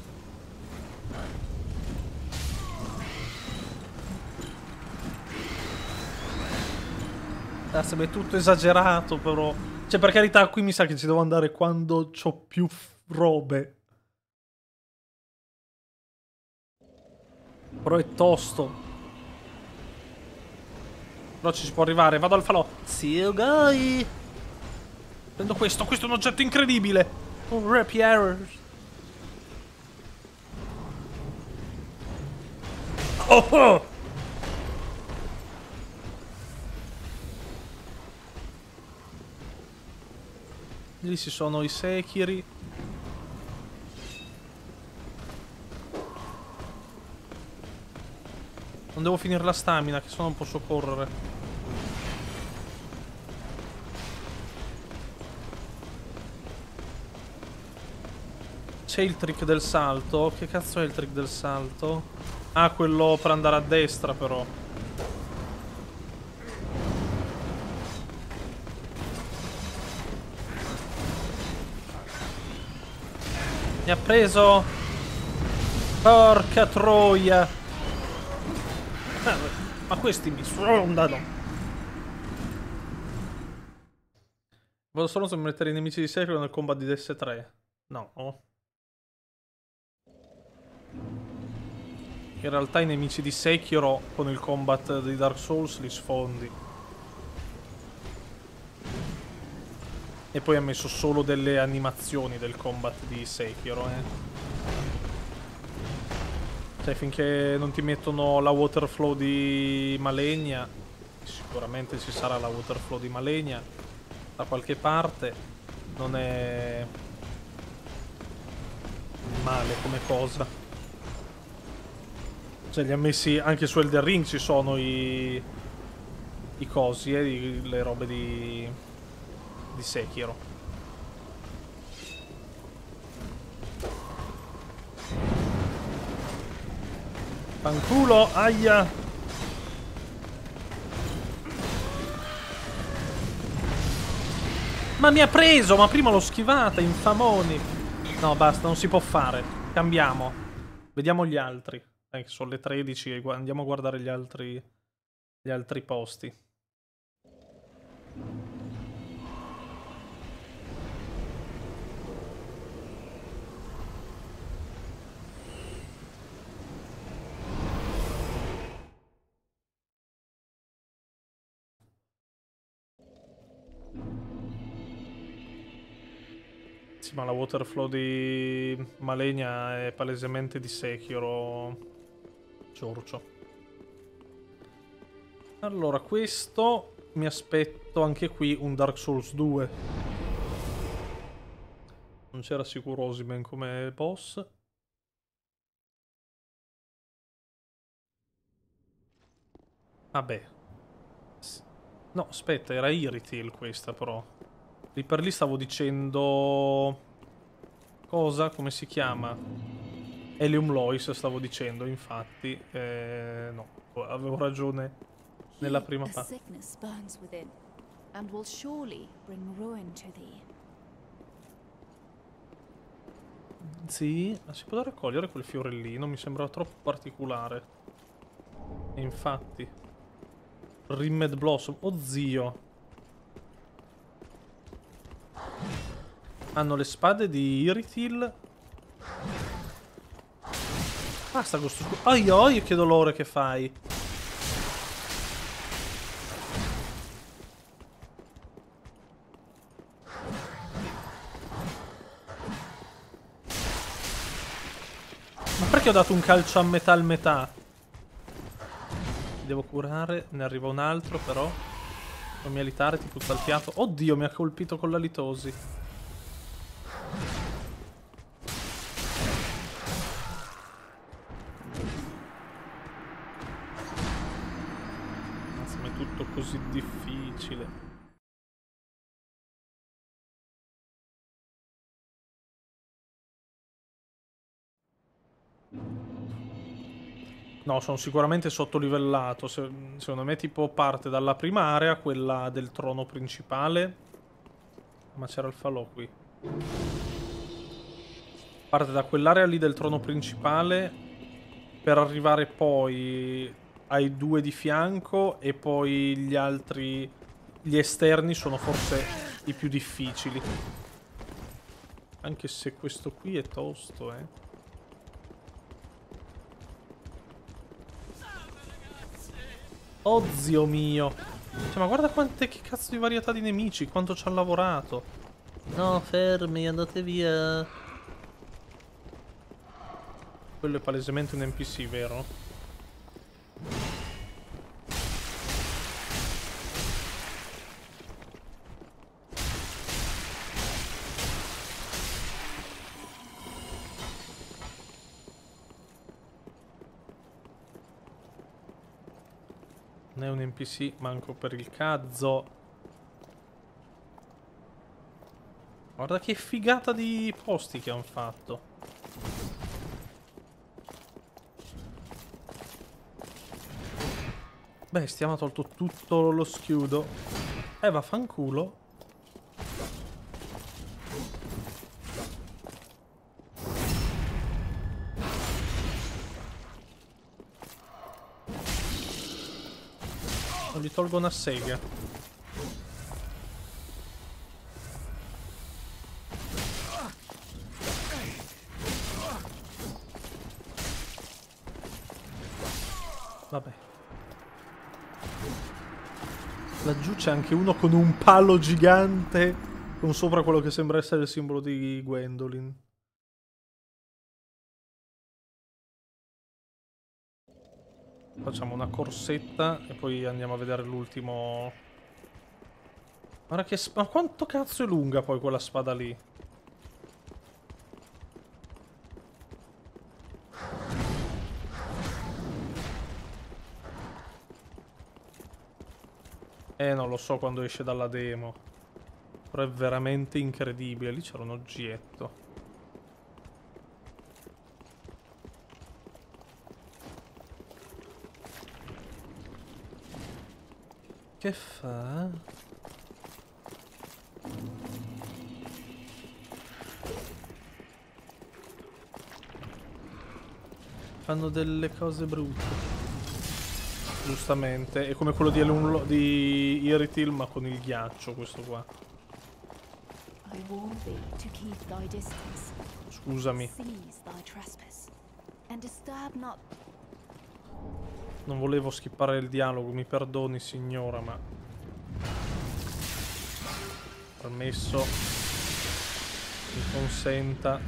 Ah, sembra tutto esagerato però. Cioè, per carità, qui mi sa che ci devo andare quando c'ho più robe. Però è tosto. Però ci si può arrivare. Vado al falò. Sugoi. Prendo questo. Questo è un oggetto incredibile. Un rapier. Oh oh. Lì ci sono i Sekiri. Non devo finire la stamina, che sennò non posso correre. C'è il trick del salto. Che cazzo è il trick del salto? Ah, quello per andare a destra però. Mi ha preso. Porca troia. Ah, ma questi mi sfondano. Vado solo a mettere i nemici di Sekiro nel combat di D S tre. No. In realtà i nemici di Sekiro con il combat di Dark Souls li sfondi. E poi ha messo solo delle animazioni del combat di Sekiro, eh. Cioè, finché non ti mettono la waterflow di Malenia, sicuramente ci sarà la waterflow di Malenia da qualche parte, non è male come cosa. Cioè, li ha messi anche su Elden Ring, ci sono i i cosi, eh, le robe di di Sekiro. Fanculo, aia. Ma mi ha preso, ma prima l'ho schivata, infamoni. No, basta, non si può fare. Cambiamo. Vediamo gli altri. Eh, che sono le tredici e andiamo a guardare gli altri, gli altri posti. Sì, ma la waterflow di Malenia è palesemente di Sekiro, Giorgio. Allora, questo mi aspetto anche qui un Dark Souls due. Non c'era sicuro Osimen come boss. Vabbè. No, aspetta, era Irithil questa però. Lì per lì stavo dicendo... Cosa? Come si chiama? Helium Lois stavo dicendo, infatti. Eh, no, avevo ragione nella prima parte. Sì, ma si può raccogliere quel fiorellino? Mi sembrava troppo particolare. E infatti. Rimmed Blossom. Oh zio. Hanno le spade di Irithil. Basta con sto scudo. Oi oi, che dolore che fai. Ma perché ho dato un calcio a metà al metà? Devo curare, ne arriva un altro però. Non mi alitare, ti puzza il fiato. Oddio, mi ha colpito con la litosi. Mazza, ma è tutto così difficile. No, sono sicuramente sottolivellato. Se, secondo me tipo parte dalla prima area, quella del trono principale. Ma c'era il falò qui. Parte da quell'area lì del trono principale per arrivare poi ai due di fianco e poi gli altri, gli esterni sono forse i più difficili. Anche se questo qui è tosto, eh. Oh zio mio. Cioè, ma guarda quante che cazzo di varietà di nemici, quanto ci ha lavorato. No, fermi, andate via. Quello è palesemente un N P C, vero? Non è un N P C, manco per il cazzo. Guarda che figata di posti che hanno fatto. Bestia, mi ha tolto tutto lo scudo. Eh, vaffanculo. Gli tolgo una sega. Vabbè. Laggiù c'è anche uno con un palo gigante con sopra quello che sembra essere il simbolo di Gwendolyn. Facciamo una corsetta e poi andiamo a vedere l'ultimo. Guarda che... Ma quanto cazzo è lunga poi quella spada lì? Eh, non lo so quando esce dalla demo. Però è veramente incredibile. Lì c'era un oggetto. Che fa? Fanno delle cose brutte. Giustamente. È come quello di, Elun di Iritil, ma con il ghiaccio, questo qua. Scusami. Non volevo skippare il dialogo, mi perdoni signora, ma... Permesso. Mi consenta.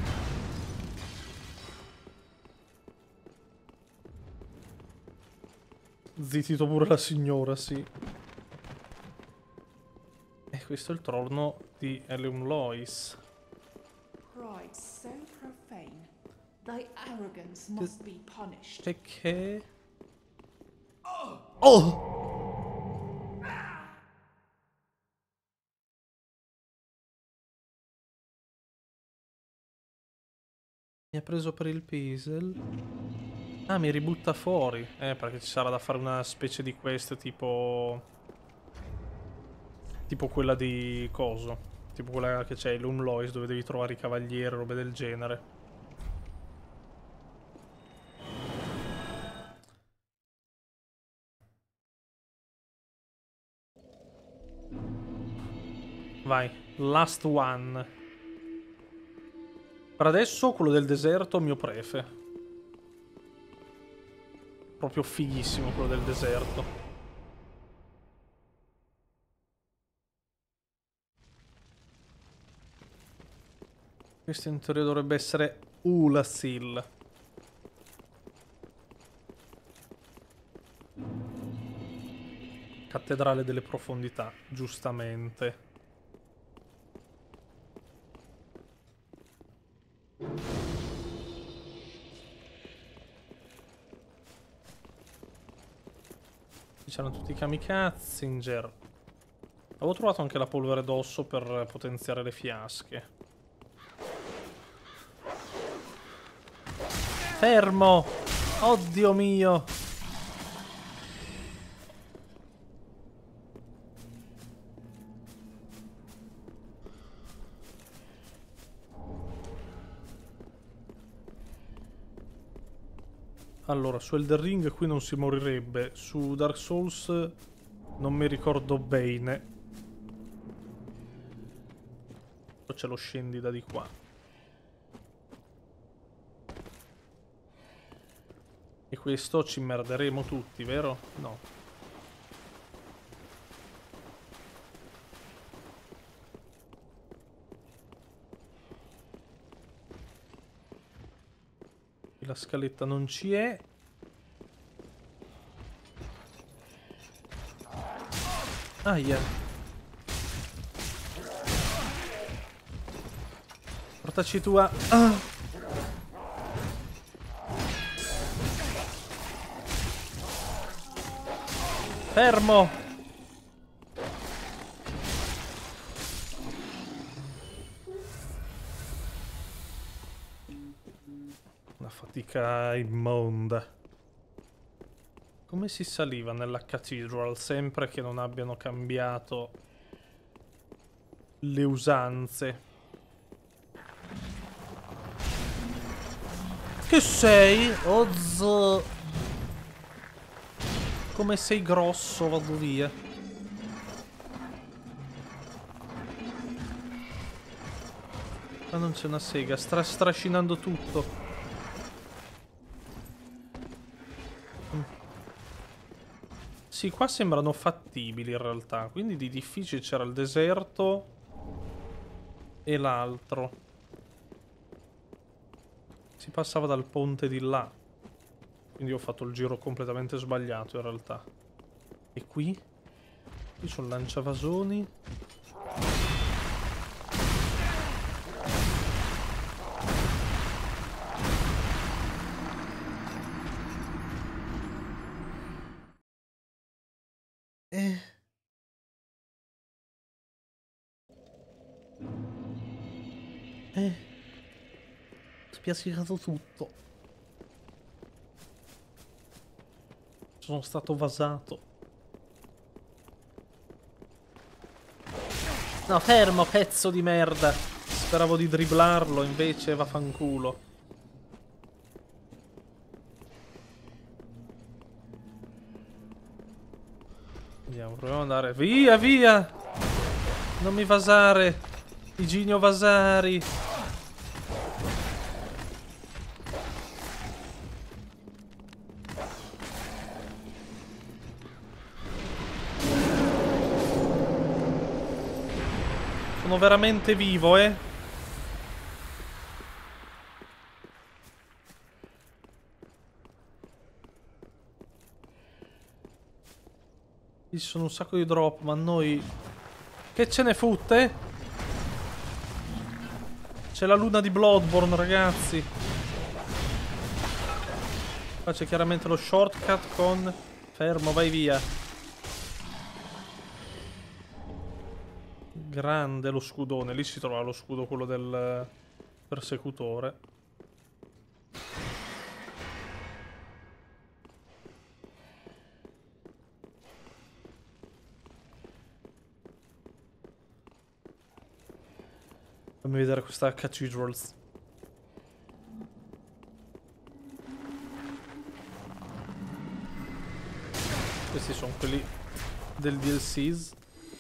Zittito pure la signora, sì. E questo è il trono di Elun Lois. Pride so profane. Thy arrogance must be punished. E che... Oh! Mi ha preso per il Pisel. Ah, mi ributta fuori. Eh, perché ci sarà da fare una specie di quest tipo... Tipo quella di coso. Tipo quella che c'è Elun Lois, dove devi trovare i cavalieri, robe del genere. Vai, last one. Per adesso quello del deserto mio prefe. Proprio fighissimo quello del deserto. Questo in teoria dovrebbe essere Ulasil. Cattedrale delle profondità, giustamente. C'erano tutti i kamikazinger. Avevo trovato anche la polvere d'osso per potenziare le fiasche. Fermo! Oddio mio! Allora, su Elden Ring qui non si morirebbe. Su Dark Souls non mi ricordo bene. Poi ce lo scendi da di qua. E questo ci merderemo tutti, vero? No. La scaletta non ci è. Aia. Portaci tu a... Ah. Fermo. Fatica immonda. Come si saliva nella Cathedral? Sempre che non abbiano cambiato le usanze. Che sei? Ozzo. Come sei grosso, vado via. Ma non c'è una sega, sta strascinando tutto. Sì, qua sembrano fattibili in realtà. Quindi di difficile c'era il deserto e l'altro. Si passava dal ponte di là. Quindi ho fatto il giro completamente sbagliato in realtà. E qui? Qui sono lanciavasoni. Eh. Eh. Spiaccicato tutto. Sono stato vasato. No, fermo, pezzo di merda. Speravo di dribblarlo, invece vaffanculo. Andiamo, proviamo ad andare. Via, via! Non mi vasare! Iginio Vasari! Sono veramente vivo, eh? Ci sono un sacco di drop, ma noi... Che ce ne fotte? C'è la luna di Bloodborne, ragazzi. Qua c'è chiaramente lo shortcut con... Fermo, vai via. Grande lo scudone. Lì si trova lo scudo, quello del persecutore. Fammi vedere questa Cathedrals. Questi sono quelli del D L Cs.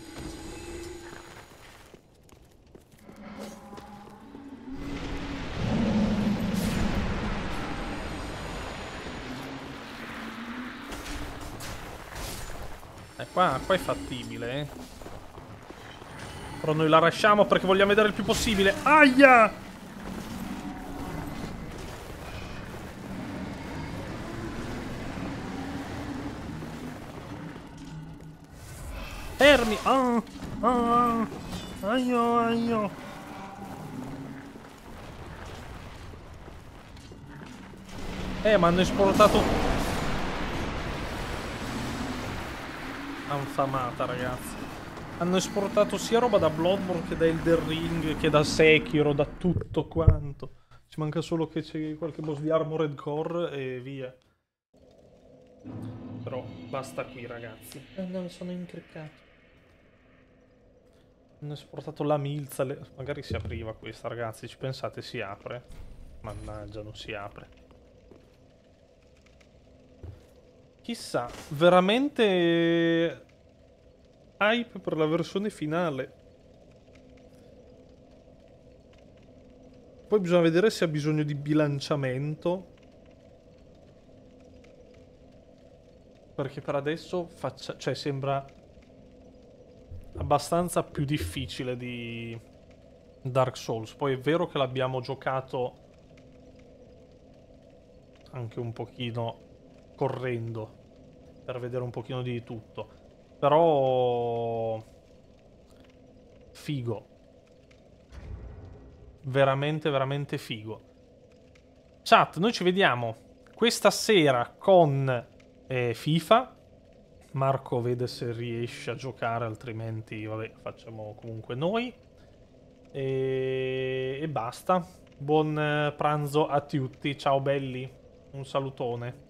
Eh, qua, qua è fattibile, eh. Però noi la lasciamo perché vogliamo vedere il più possibile. Aia! Fermi! Ah! Ah! Aio, aio! Eh, ma hanno esportato... Anfamata, ragazzi. Hanno esportato sia roba da Bloodborne che da Elden Ring, che da Sekiro, da tutto quanto. Ci manca solo che c'è qualche boss di Armored Core e via. Però basta qui, ragazzi. Eh, no, mi sono incriccato. Hanno esportato la milza. Le... Magari si apriva questa, ragazzi. Ci pensate, si apre? Mannaggia, non si apre. Chissà, veramente... hype per la versione finale. Poi bisogna vedere se ha bisogno di bilanciamento, perché per adesso faccia, cioè sembra abbastanza più difficile di Dark Souls. Poi è vero che l'abbiamo giocato anche un pochino correndo per vedere un pochino di tutto. Però... figo. Veramente, veramente figo. Chat, noi ci vediamo questa sera con eh, FIFA. Marco vede se riesce a giocare, altrimenti, vabbè, facciamo comunque noi. E, e basta. Buon pranzo a tutti. Ciao belli. Un salutone.